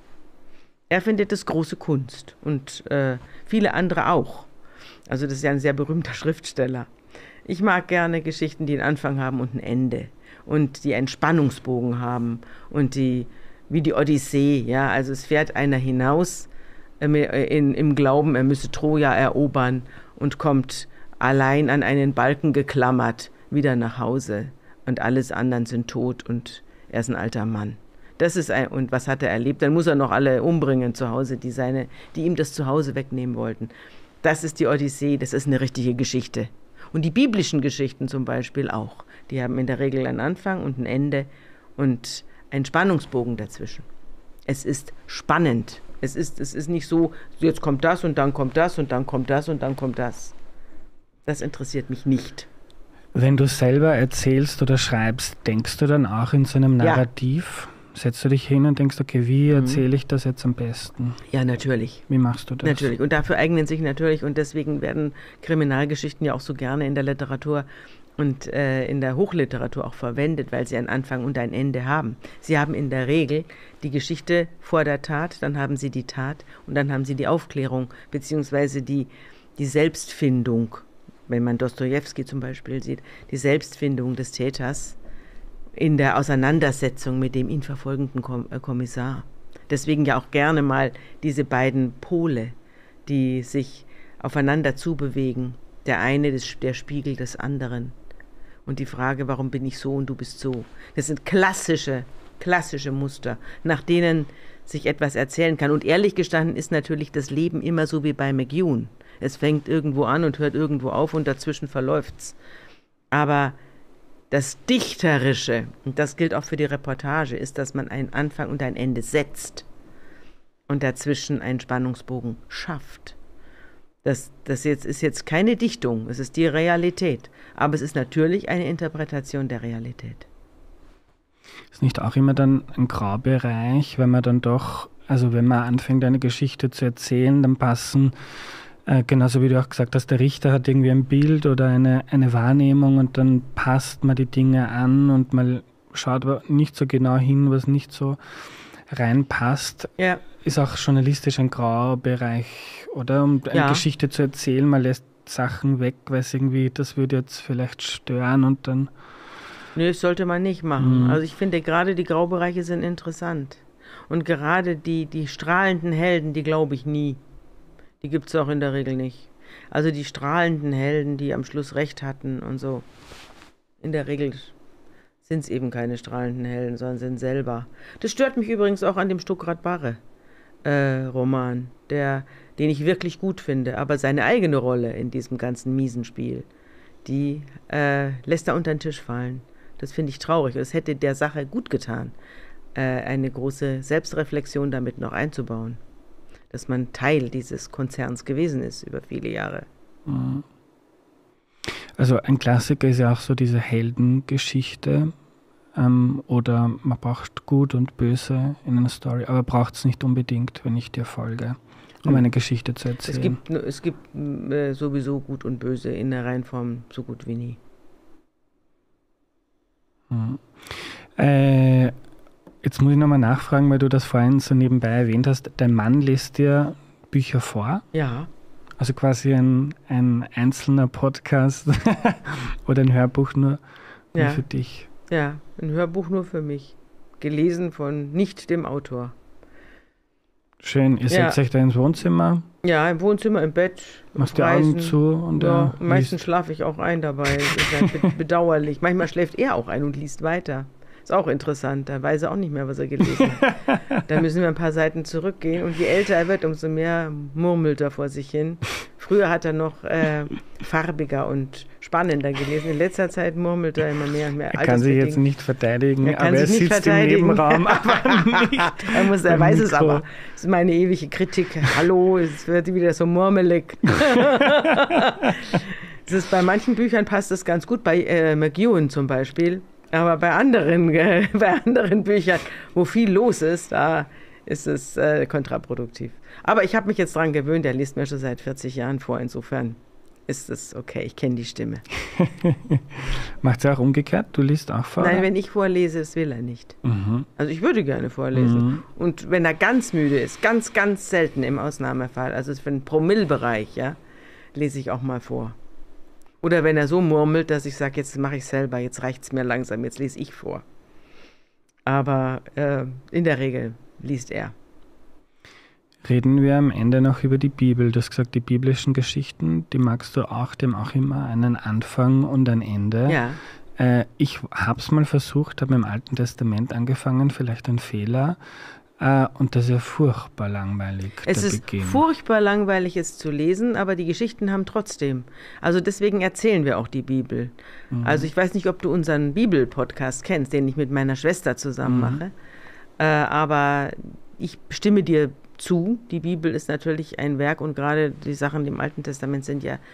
Speaker 2: Er findet das große Kunst und äh, viele andere auch. Also das ist ja ein sehr berühmter Schriftsteller. Ich mag gerne Geschichten, die einen Anfang haben und ein Ende und die einen Spannungsbogen haben und die, wie die Odyssee, ja, also es fährt einer hinaus äh, in, im Glauben, er müsse Troja erobern und kommt allein an einen Balken geklammert wieder nach Hause und alles anderen sind tot und er ist ein alter Mann. Das ist ein, und was hat er erlebt? Dann muss er noch alle umbringen zu Hause, die, seine, die ihm das Zuhause wegnehmen wollten. Das ist die Odyssee, das ist eine richtige Geschichte. Und die biblischen Geschichten zum Beispiel auch. Die haben in der Regel einen Anfang und ein Ende und einen Spannungsbogen dazwischen. Es ist spannend. Es ist, es ist nicht so, jetzt kommt das und dann kommt das und dann kommt das und dann kommt das. Das interessiert mich nicht.
Speaker 1: Wenn du selber erzählst oder schreibst, denkst du dann auch in so einem Narrativ? Ja. Setzt du dich hin und denkst, okay, wie erzähle ich das jetzt am besten?
Speaker 2: Ja, natürlich.
Speaker 1: Wie machst du das?
Speaker 2: Natürlich. Und dafür eignen sich natürlich, und deswegen werden Kriminalgeschichten ja auch so gerne in der Literatur und äh, in der Hochliteratur auch verwendet, weil sie einen Anfang und ein Ende haben. Sie haben in der Regel die Geschichte vor der Tat, dann haben sie die Tat und dann haben sie die Aufklärung, beziehungsweise die, die Selbstfindung. Wenn man Dostojewski zum Beispiel sieht, die Selbstfindung des Täters in der Auseinandersetzung mit dem ihn verfolgenden Kommissar. Deswegen ja auch gerne mal diese beiden Pole, die sich aufeinander zubewegen. Der eine, der Spiegel des anderen. Und die Frage, warum bin ich so und du bist so? Das sind klassische, klassische Muster, nach denen sich etwas erzählen kann. Und ehrlich gestanden ist natürlich das Leben immer so wie bei McEwan. Es fängt irgendwo an und hört irgendwo auf und dazwischen verläuft's. Aber das Dichterische, und das gilt auch für die Reportage, ist, dass man einen Anfang und ein Ende setzt und dazwischen einen Spannungsbogen schafft. Das, das jetzt ist jetzt keine Dichtung, es ist die Realität. Aber es ist natürlich eine Interpretation der Realität.
Speaker 1: Ist nicht auch immer dann ein Graubereich, wenn man dann doch, also wenn man anfängt, eine Geschichte zu erzählen, dann passen Äh, genauso wie du auch gesagt hast, der Richter hat irgendwie ein Bild oder eine, eine Wahrnehmung und dann passt man die Dinge an und man schaut aber nicht so genau hin, was nicht so reinpasst.
Speaker 2: Ja.
Speaker 1: Ist auch journalistisch ein Graubereich, oder? Um eine
Speaker 2: ja.
Speaker 1: Geschichte zu erzählen, man lässt Sachen weg, weil es irgendwie, das würde jetzt vielleicht stören und dann
Speaker 2: Nö, das sollte man nicht machen.
Speaker 1: Mhm.
Speaker 2: Also ich finde, gerade die Graubereiche sind interessant. Und gerade die, die strahlenden Helden, die glaube ich nie. Die gibt es auch in der Regel nicht. Also die strahlenden Helden, die am Schluss Recht hatten und so. In der Regel sind es eben keine strahlenden Helden, sondern sind selber. Das stört mich übrigens auch an dem Stuckrad-Barre äh, Roman, der, den ich wirklich gut finde. Aber seine eigene Rolle in diesem ganzen miesen Spiel, die äh, lässt er unter den Tisch fallen. Das finde ich traurig. Es hätte der Sache gut getan, äh, eine große Selbstreflexion damit noch einzubauen. Dass man Teil dieses Konzerns gewesen ist über viele Jahre.
Speaker 1: Also ein Klassiker ist ja auch so diese Heldengeschichte. Ähm, oder man braucht Gut und Böse in einer Story, aber braucht es nicht unbedingt, wenn ich dir folge, um eine Geschichte zu erzählen.
Speaker 2: Es gibt, es gibt äh, sowieso Gut und Böse in der Reihenform so gut wie nie.
Speaker 1: Hm. Äh, jetzt muss ich nochmal nachfragen, weil du das vorhin so nebenbei erwähnt hast. Dein Mann liest dir Bücher vor?
Speaker 2: Ja.
Speaker 1: Also quasi ein, ein einzelner Podcast oder ein Hörbuch nur, nur
Speaker 2: Ja.
Speaker 1: für dich?
Speaker 2: Ja, ein Hörbuch nur für mich. Gelesen von nicht dem Autor.
Speaker 1: Schön. Ihr
Speaker 2: Ja.
Speaker 1: setzt euch da ins Wohnzimmer,
Speaker 2: Ja, im Wohnzimmer, im Bett.
Speaker 1: machst die
Speaker 2: Reisen.
Speaker 1: Augen zu und
Speaker 2: Ja,
Speaker 1: er
Speaker 2: meistens
Speaker 1: liest.
Speaker 2: schlafe ich auch ein dabei. Das ist halt be- bedauerlich. Manchmal schläft er auch ein und liest weiter. Ist auch interessant. Da weiß er auch nicht mehr, was er gelesen hat. Da müssen wir ein paar Seiten zurückgehen. Und je älter er wird, umso mehr murmelt er vor sich hin. Früher hat er noch äh, farbiger und spannender gelesen. In letzter Zeit murmelt er immer mehr und mehr.
Speaker 1: Er kann sich jetzt
Speaker 2: Altersbedingt.
Speaker 1: nicht verteidigen,
Speaker 2: Er kann
Speaker 1: aber er
Speaker 2: sich nicht
Speaker 1: sitzt im
Speaker 2: verteidigen.
Speaker 1: Nebenraum. Aber nicht
Speaker 2: Er, muss, er
Speaker 1: beim
Speaker 2: weiß es
Speaker 1: Mikro.
Speaker 2: aber. Das ist meine ewige Kritik. Hallo, es wird wieder so murmelig. Es ist, bei manchen Büchern passt es ganz gut, bei äh, McEwan zum Beispiel. Aber bei anderen, äh, bei anderen Büchern, wo viel los ist, da ist es äh, kontraproduktiv. Aber ich habe mich jetzt dran gewöhnt, er liest mir schon seit vierzig Jahren vor. Insofern ist es okay, ich kenne die Stimme.
Speaker 1: Macht es auch umgekehrt? Du liest auch vor?
Speaker 2: Nein, wenn ich vorlese, das will er nicht.
Speaker 1: Mhm.
Speaker 2: Also ich würde gerne vorlesen.
Speaker 1: Mhm.
Speaker 2: Und wenn er ganz müde ist, ganz, ganz selten im Ausnahmefall, also für den Promillbereich, ja, lese ich auch mal vor. Oder wenn er so murmelt, dass ich sage, jetzt mache ich selber, jetzt reicht es mir langsam, jetzt lese ich vor. Aber äh, in der Regel liest er.
Speaker 1: Reden wir am Ende noch über die Bibel. Du hast gesagt, die biblischen Geschichten, die magst du auch, die haben auch immer einen Anfang und ein Ende.
Speaker 2: Ja.
Speaker 1: Äh, ich habe es mal versucht, habe mit dem Alten Testament angefangen, vielleicht ein Fehler. Äh, und das ist ja furchtbar langweilig,
Speaker 2: Es
Speaker 1: der
Speaker 2: ist
Speaker 1: Beginn.
Speaker 2: furchtbar langweilig, es zu lesen, aber die Geschichten haben trotzdem. Also deswegen erzählen wir auch die Bibel.
Speaker 1: Mhm.
Speaker 2: Also ich weiß nicht, ob du unseren Bibel-Podcast kennst, den ich mit meiner Schwester zusammen
Speaker 1: Mhm.
Speaker 2: mache. Äh, aber ich stimme dir zu. Die Bibel ist natürlich ein Werk und gerade die Sachen im Alten Testament sind ja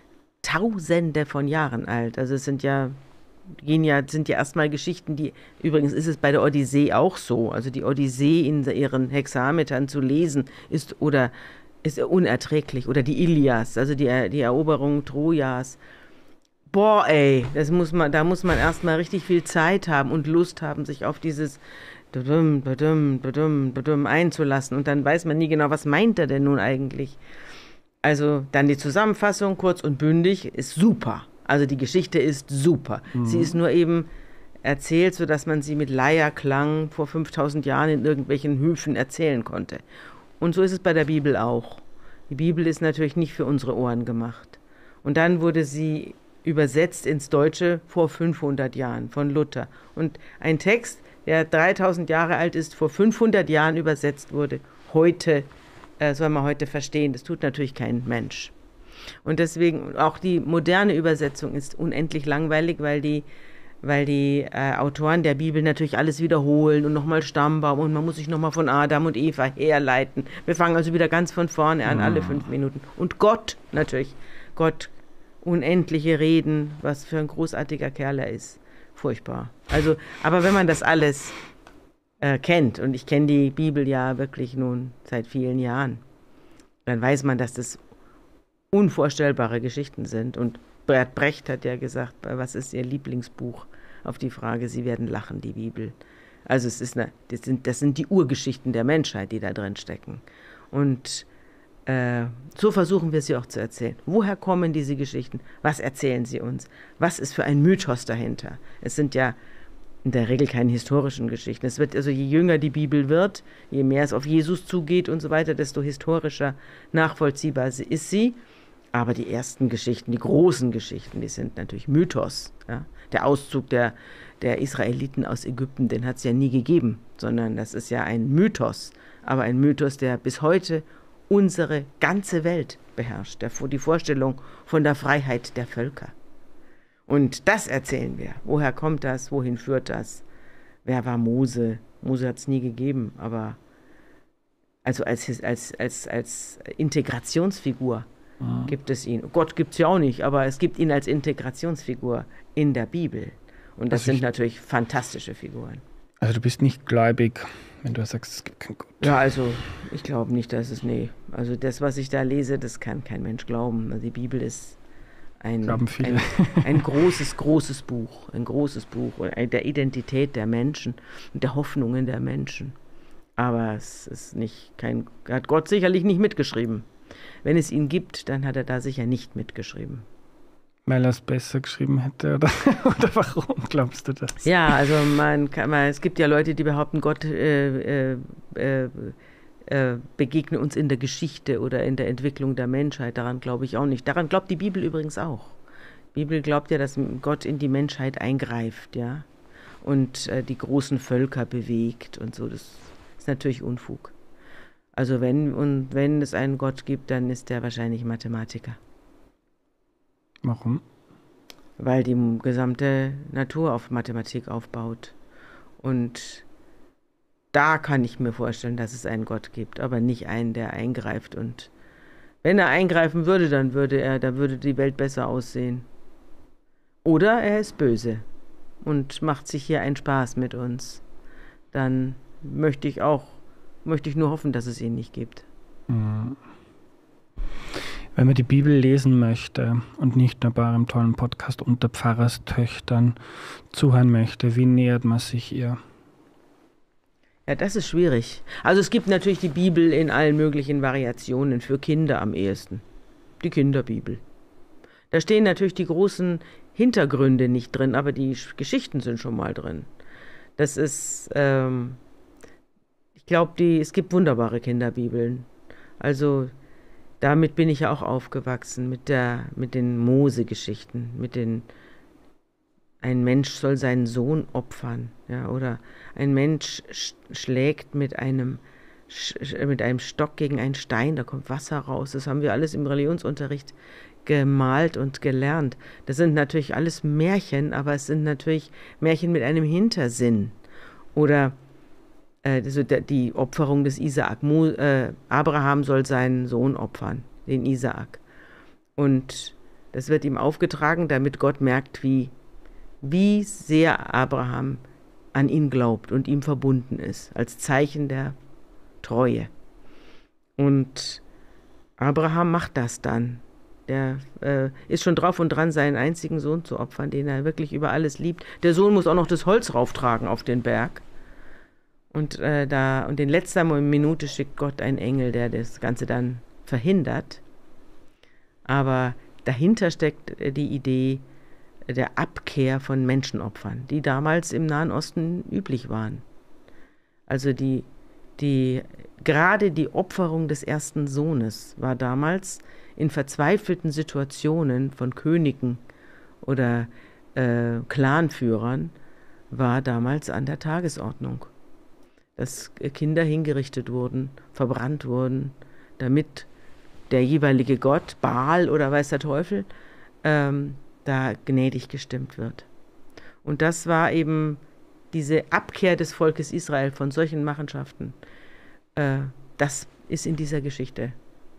Speaker 2: Tausende von Jahren alt. Also es sind ja gehen ja, sind ja erstmal Geschichten, die, übrigens ist es bei der Odyssee auch so, also die Odyssee in ihren Hexametern zu lesen ist oder ist unerträglich, oder die Ilias, also die, die Eroberung Trojas. Boah, ey, das muss man, da muss man erstmal richtig viel Zeit haben und Lust haben, sich auf dieses badum, badum, badum, badum einzulassen, und dann weiß man nie genau, was meint er denn nun eigentlich. Also dann die Zusammenfassung, kurz und bündig, ist super. Also die Geschichte ist super. Mhm. Sie ist nur eben erzählt, sodass man sie mit Leierklang vor fünftausend Jahren in irgendwelchen Höfen erzählen konnte. Und so ist es bei der Bibel auch. Die Bibel ist natürlich nicht für unsere Ohren gemacht. Und dann wurde sie übersetzt ins Deutsche vor fünfhundert Jahren von Luther. Und ein Text, der dreitausend Jahre alt ist, vor fünfhundert Jahren übersetzt wurde, heute, äh, soll man heute verstehen. Das tut natürlich kein Mensch. Und deswegen, auch die moderne Übersetzung ist unendlich langweilig, weil die, weil die äh, Autoren der Bibel natürlich alles wiederholen und nochmal Stammbaum und man muss sich nochmal von Adam und Eva herleiten. Wir fangen also wieder ganz von vorne an, alle fünf Minuten. Und Gott natürlich, Gott, unendliche Reden, was für ein großartiger Kerl er ist. Furchtbar. Also, aber wenn man das alles äh, kennt, und ich kenne die Bibel ja wirklich nun seit vielen Jahren, dann weiß man, dass das unvorstellbare Geschichten sind. Und Bert Brecht hat ja gesagt, was ist Ihr Lieblingsbuch? Auf die Frage, Sie werden lachen, die Bibel. Also es ist eine, das sind, das sind die Urgeschichten der Menschheit, die da drin stecken. Und äh, so versuchen wir sie auch zu erzählen. Woher kommen diese Geschichten? Was erzählen sie uns? Was ist für ein Mythos dahinter? Es sind ja in der Regel keine historischen Geschichten. Es wird also, je jünger die Bibel wird, je mehr es auf Jesus zugeht und so weiter, desto historischer nachvollziehbar ist sie. Aber die ersten Geschichten, die großen Geschichten, die sind natürlich Mythos. Ja? Der Auszug der, der Israeliten aus Ägypten, den hat es ja nie gegeben, sondern das ist ja ein Mythos. Aber ein Mythos, der bis heute unsere ganze Welt beherrscht. Der, die Vorstellung von der Freiheit der Völker. Und das erzählen wir. Woher kommt das? Wohin führt das? Wer war Mose? Mose hat es nie gegeben, aber also als, als, als, als Integrationsfigur mhm. gibt es ihn. Gott gibt es ja auch nicht, aber es gibt ihn als Integrationsfigur in der Bibel. Und das also sind ich, natürlich fantastische Figuren.
Speaker 1: Also du bist nicht gläubig, wenn du sagst, es gibt keinen Gott.
Speaker 2: Ja, also ich glaube nicht, dass es, nee. Also das, was ich da lese, das kann kein Mensch glauben. Also die Bibel ist Ein, ein, ein großes, großes Buch, ein großes Buch der Identität der Menschen und der Hoffnungen der Menschen. Aber es ist nicht kein, hat Gott sicherlich nicht mitgeschrieben. Wenn es ihn gibt, dann hat er da sicher nicht mitgeschrieben.
Speaker 1: Weil er es besser geschrieben hätte, oder, oder warum glaubst du das?
Speaker 2: Ja, also man kann, man, es gibt ja Leute, die behaupten, Gott äh, äh, äh, äh, begegne uns in der Geschichte oder in der Entwicklung der Menschheit. Daran glaube ich auch nicht. Daran glaubt die Bibel übrigens auch. Die Bibel glaubt ja, dass Gott in die Menschheit eingreift, ja, und äh, die großen Völker bewegt und so. Das ist natürlich Unfug. Also wenn, und wenn es einen Gott gibt, dann ist der wahrscheinlich Mathematiker.
Speaker 1: Warum?
Speaker 2: Weil die gesamte Natur auf Mathematik aufbaut. Und da kann ich mir vorstellen, dass es einen Gott gibt, aber nicht einen, der eingreift. Und wenn er eingreifen würde, dann würde er, da würde die Welt besser aussehen. Oder er ist böse und macht sich hier einen Spaß mit uns. Dann möchte ich auch, möchte ich nur hoffen, dass es ihn nicht gibt.
Speaker 1: Mhm. Wenn man die Bibel lesen möchte und nicht nur bei einem tollen Podcast unter Pfarrerstöchtern zuhören möchte, wie nähert man sich ihr?
Speaker 2: Ja, das ist schwierig. Also es gibt natürlich die Bibel in allen möglichen Variationen, für Kinder am ehesten. Die Kinderbibel. Da stehen natürlich die großen Hintergründe nicht drin, aber die Geschichten sind schon mal drin. Das ist, ähm, ich glaube, es gibt wunderbare Kinderbibeln. Also damit bin ich ja auch aufgewachsen, mit, der, mit den Mose-Geschichten, mit den, ein Mensch soll seinen Sohn opfern, ja, oder ein Mensch sch- schlägt mit einem, sch- mit einem Stock gegen einen Stein, da kommt Wasser raus. Das haben wir alles im Religionsunterricht gemalt und gelernt. Das sind natürlich alles Märchen, aber es sind natürlich Märchen mit einem Hintersinn. Oder äh, also die Opferung des Isaak. Mo, äh, Abraham soll seinen Sohn opfern, den Isaak. Und das wird ihm aufgetragen, damit Gott merkt, wie, wie sehr Abraham an ihn glaubt und ihm verbunden ist, als Zeichen der Treue. Und Abraham macht das dann. Der äh, ist schon drauf und dran, seinen einzigen Sohn zu opfern, den er wirklich über alles liebt. Der Sohn muss auch noch das Holz rauftragen auf den Berg. Und, äh, da, und in letzter Minute schickt Gott einen Engel, der das Ganze dann verhindert. Aber dahinter steckt die Idee der Abkehr von Menschenopfern, die damals im Nahen Osten üblich waren. Also die, die, gerade die Opferung des ersten Sohnes war damals in verzweifelten Situationen von Königen oder äh, Clanführern, war damals an der Tagesordnung. Dass Kinder hingerichtet wurden, verbrannt wurden, damit der jeweilige Gott, Baal oder weiß der Teufel, ähm, da gnädig gestimmt wird. Und das war eben diese Abkehr des Volkes Israel von solchen Machenschaften. Äh, das ist in dieser Geschichte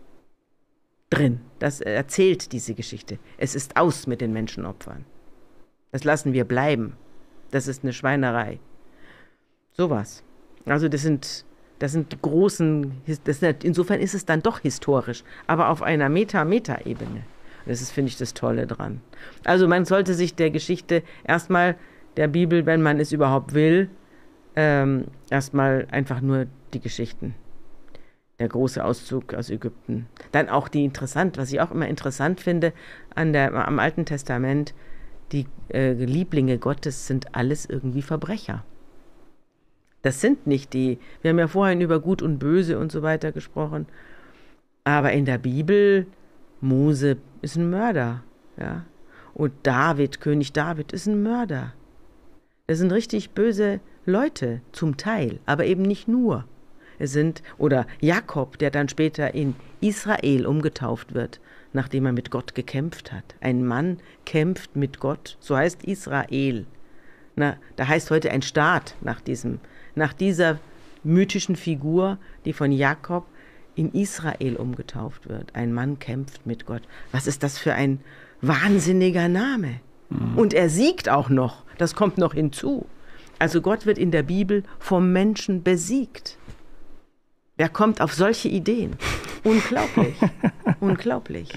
Speaker 2: drin. Das erzählt diese Geschichte. Es ist aus mit den Menschenopfern. Das lassen wir bleiben. Das ist eine Schweinerei. Sowas. Also das sind, das sind die großen, das sind, insofern ist es dann doch historisch, aber auf einer Meta-Meta-Ebene. Das ist, finde ich, das Tolle dran. Also man sollte sich der Geschichte erstmal, der Bibel, wenn man es überhaupt will, ähm, erstmal einfach nur die Geschichten, der große Auszug aus Ägypten. Dann auch die interessant, was ich auch immer interessant finde an der, am Alten Testament, die äh, Lieblinge Gottes sind alles irgendwie Verbrecher. Das sind nicht die, wir haben ja vorhin über Gut und Böse und so weiter gesprochen, aber in der Bibel, Mose ist ein Mörder, ja, und David, König David, ist ein Mörder. Das sind richtig böse Leute, zum Teil, aber eben nicht nur. Es sind, oder Jakob, der dann später in Israel umgetauft wird, nachdem er mit Gott gekämpft hat. Ein Mann kämpft mit Gott, so heißt Israel. Na, da heißt heute ein Staat nach diesem, nach dieser mythischen Figur, die von Jakob in Israel umgetauft wird. Ein Mann kämpft mit Gott. Was ist das für ein wahnsinniger Name? Mhm. Und er siegt auch noch. Das kommt noch hinzu. Also Gott wird in der Bibel vom Menschen besiegt. Wer kommt auf solche Ideen? Unglaublich. Unglaublich.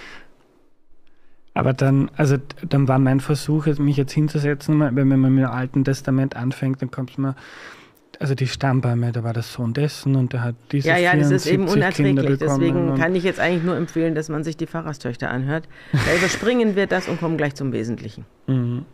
Speaker 1: Aber dann, also dann war mein Versuch, mich jetzt hinzusetzen, wenn man mit dem Alten Testament anfängt, dann kommt man, also die Stammbäume, da war der Sohn dessen und der hat diese
Speaker 2: Ja, ja, das ist eben unerträglich. Deswegen
Speaker 1: und
Speaker 2: kann ich jetzt eigentlich nur empfehlen, dass man sich die Pfarrerstöchter anhört. Da überspringen wir das und kommen gleich zum Wesentlichen.
Speaker 1: Mhm.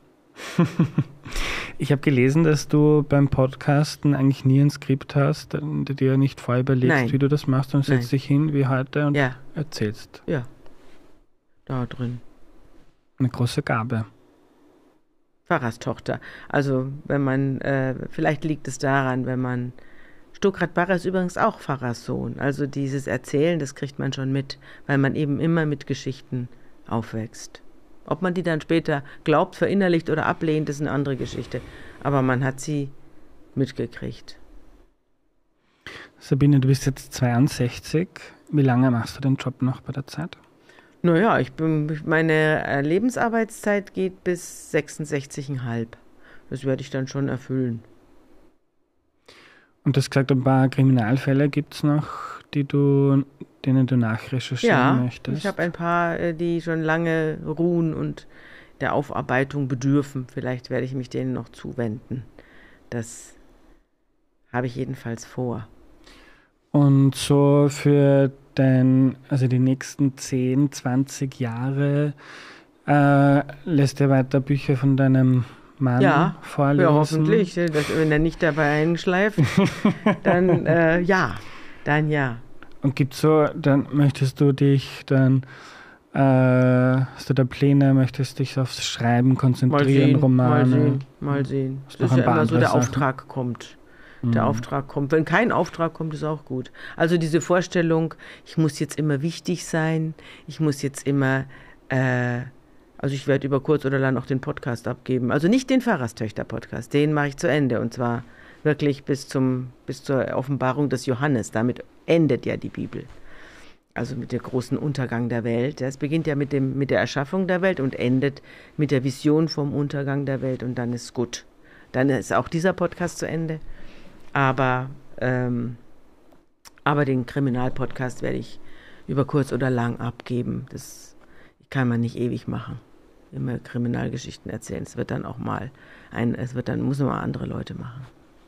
Speaker 1: Ich habe gelesen, dass du beim Podcasten eigentlich nie ein Skript hast, du dir nicht vorher überlegst,
Speaker 2: Nein.
Speaker 1: wie du das machst und setzt dich hin wie heute und
Speaker 2: ja.
Speaker 1: erzählst.
Speaker 2: Ja, da drin.
Speaker 1: Eine große Gabe.
Speaker 2: Pfarrerstochter. Also wenn man, äh, vielleicht liegt es daran, wenn man, Stuckrad Barre ist übrigens auch Pfarrerssohn. Also dieses Erzählen, das kriegt man schon mit, weil man eben immer mit Geschichten aufwächst. Ob man die dann später glaubt, verinnerlicht oder ablehnt, ist eine andere Geschichte. Aber man hat sie mitgekriegt.
Speaker 1: Sabine, du bist jetzt zweiundsechzig. Wie lange machst du den Job noch bei der Zeit?
Speaker 2: Naja, ich bin, meine Lebensarbeitszeit geht bis sechsundsechzig Komma fünf. Das werde ich dann schon erfüllen.
Speaker 1: Und du hast gesagt, ein paar Kriminalfälle gibt es noch, die du, denen du nachrecherchieren
Speaker 2: ja,
Speaker 1: möchtest.
Speaker 2: Ich habe ein paar, die schon lange ruhen und der Aufarbeitung bedürfen. Vielleicht werde ich mich denen noch zuwenden. Das habe ich jedenfalls vor.
Speaker 1: Und so für dein, also die nächsten zehn, zwanzig Jahre äh, lässt du weiter Bücher von deinem Mann
Speaker 2: ja,
Speaker 1: vorlesen?
Speaker 2: Ja, hoffentlich. Dass, wenn er nicht dabei einschleift, dann äh, ja, dann ja.
Speaker 1: Und gibt's so, dann möchtest du dich dann, äh, hast du da Pläne, möchtest dich aufs Schreiben konzentrieren,
Speaker 2: mal sehen,
Speaker 1: Romane?
Speaker 2: Mal sehen, mal sehen. Das ist ja immer so, der Sachen? Auftrag kommt. Der mhm. Auftrag kommt. Wenn kein Auftrag kommt, ist auch gut. Also diese Vorstellung, ich muss jetzt immer wichtig sein, ich muss jetzt immer, äh, also ich werde über kurz oder lang auch den Podcast abgeben. Also nicht den Pfarrerstöchter-Podcast, den mache ich zu Ende. Und zwar wirklich bis zum, bis zur Offenbarung des Johannes. Damit endet ja die Bibel. Also mit dem großen Untergang der Welt. Es beginnt ja mit, dem, mit der Erschaffung der Welt und endet mit der Vision vom Untergang der Welt. Und dann ist gut. Dann ist auch dieser Podcast zu Ende. Aber, ähm, aber den Kriminalpodcast werde ich über kurz oder lang abgeben. Das kann man nicht ewig machen. Immer Kriminalgeschichten erzählen. Es wird dann auch mal ein, es wird dann, muss man mal andere Leute machen.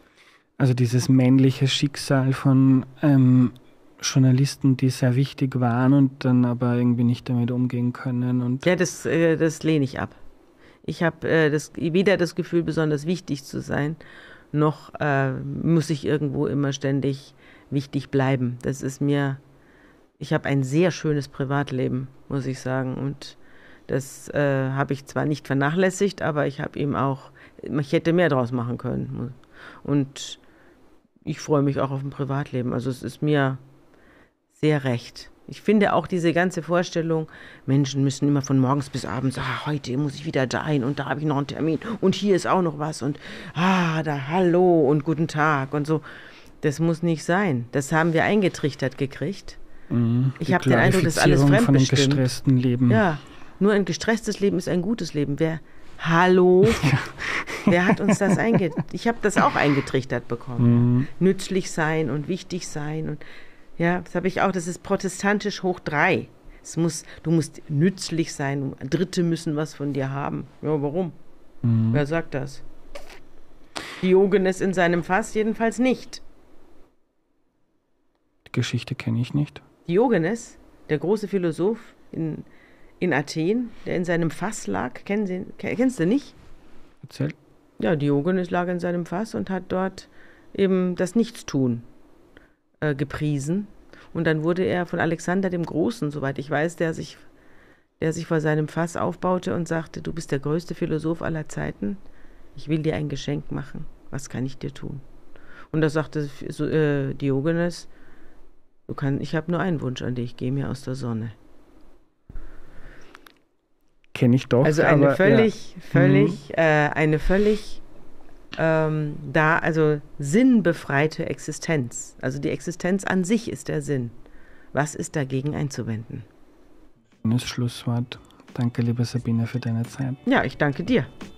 Speaker 1: Also dieses männliche Schicksal von ähm, Journalisten, die sehr wichtig waren und dann aber irgendwie nicht damit umgehen können. Und
Speaker 2: ja, das, äh, das lehne ich ab. Ich habe äh, das, weder das Gefühl, besonders wichtig zu sein, noch äh, muss ich irgendwo immer ständig wichtig bleiben. Das ist mir, ich habe ein sehr schönes Privatleben, muss ich sagen. Und das äh, habe ich zwar nicht vernachlässigt, aber ich habe ihm auch, ich hätte mehr draus machen können. Und ich freue mich auch auf ein Privatleben. Also es ist mir sehr recht. Ich finde auch diese ganze Vorstellung, Menschen müssen immer von morgens bis abends, ah, heute muss ich wieder dahin und da habe ich noch einen Termin und hier ist auch noch was und ah, da hallo und guten Tag und so. Das muss nicht sein. Das haben wir eingetrichtert gekriegt.
Speaker 1: Mhm,
Speaker 2: ich habe den Eindruck, dass alles fremdbestimmt.
Speaker 1: Von einem gestressten Leben.
Speaker 2: Ja, nur ein gestresstes Leben ist ein gutes Leben. Wer, hallo, ja. Wer hat uns das eingetrichtert? Ich habe das auch eingetrichtert bekommen. Mhm. Nützlich sein und wichtig sein und ja, das habe ich auch, das ist protestantisch hoch drei. Es muss, du musst nützlich sein, Dritte müssen was von dir haben. Ja, warum? Mhm. Wer sagt das? Diogenes in seinem Fass jedenfalls nicht.
Speaker 1: Geschichte kenne ich nicht.
Speaker 2: Diogenes, der große Philosoph in, in Athen, der in seinem Fass lag, kennen Sie, kennst du nicht?
Speaker 1: Erzähl.
Speaker 2: Ja, Diogenes lag in seinem Fass und hat dort eben das Nichtstun äh, gepriesen. Und dann wurde er von Alexander dem Großen, soweit ich weiß, der sich, der sich vor seinem Fass aufbaute und sagte, du bist der größte Philosoph aller Zeiten, ich will dir ein Geschenk machen, was kann ich dir tun? Und da sagte äh, Diogenes, du kann, ich habe nur einen Wunsch an dich, geh mir aus der Sonne.
Speaker 1: Kenne ich doch.
Speaker 2: Also eine
Speaker 1: aber,
Speaker 2: völlig,
Speaker 1: ja.
Speaker 2: völlig,
Speaker 1: mhm.
Speaker 2: äh, eine völlig ähm, da, also sinnbefreite Existenz. Also die Existenz an sich ist der Sinn. Was ist dagegen einzuwenden?
Speaker 1: Schönes Schlusswort. Danke, liebe Sabine, für deine Zeit.
Speaker 2: Ja, ich danke dir.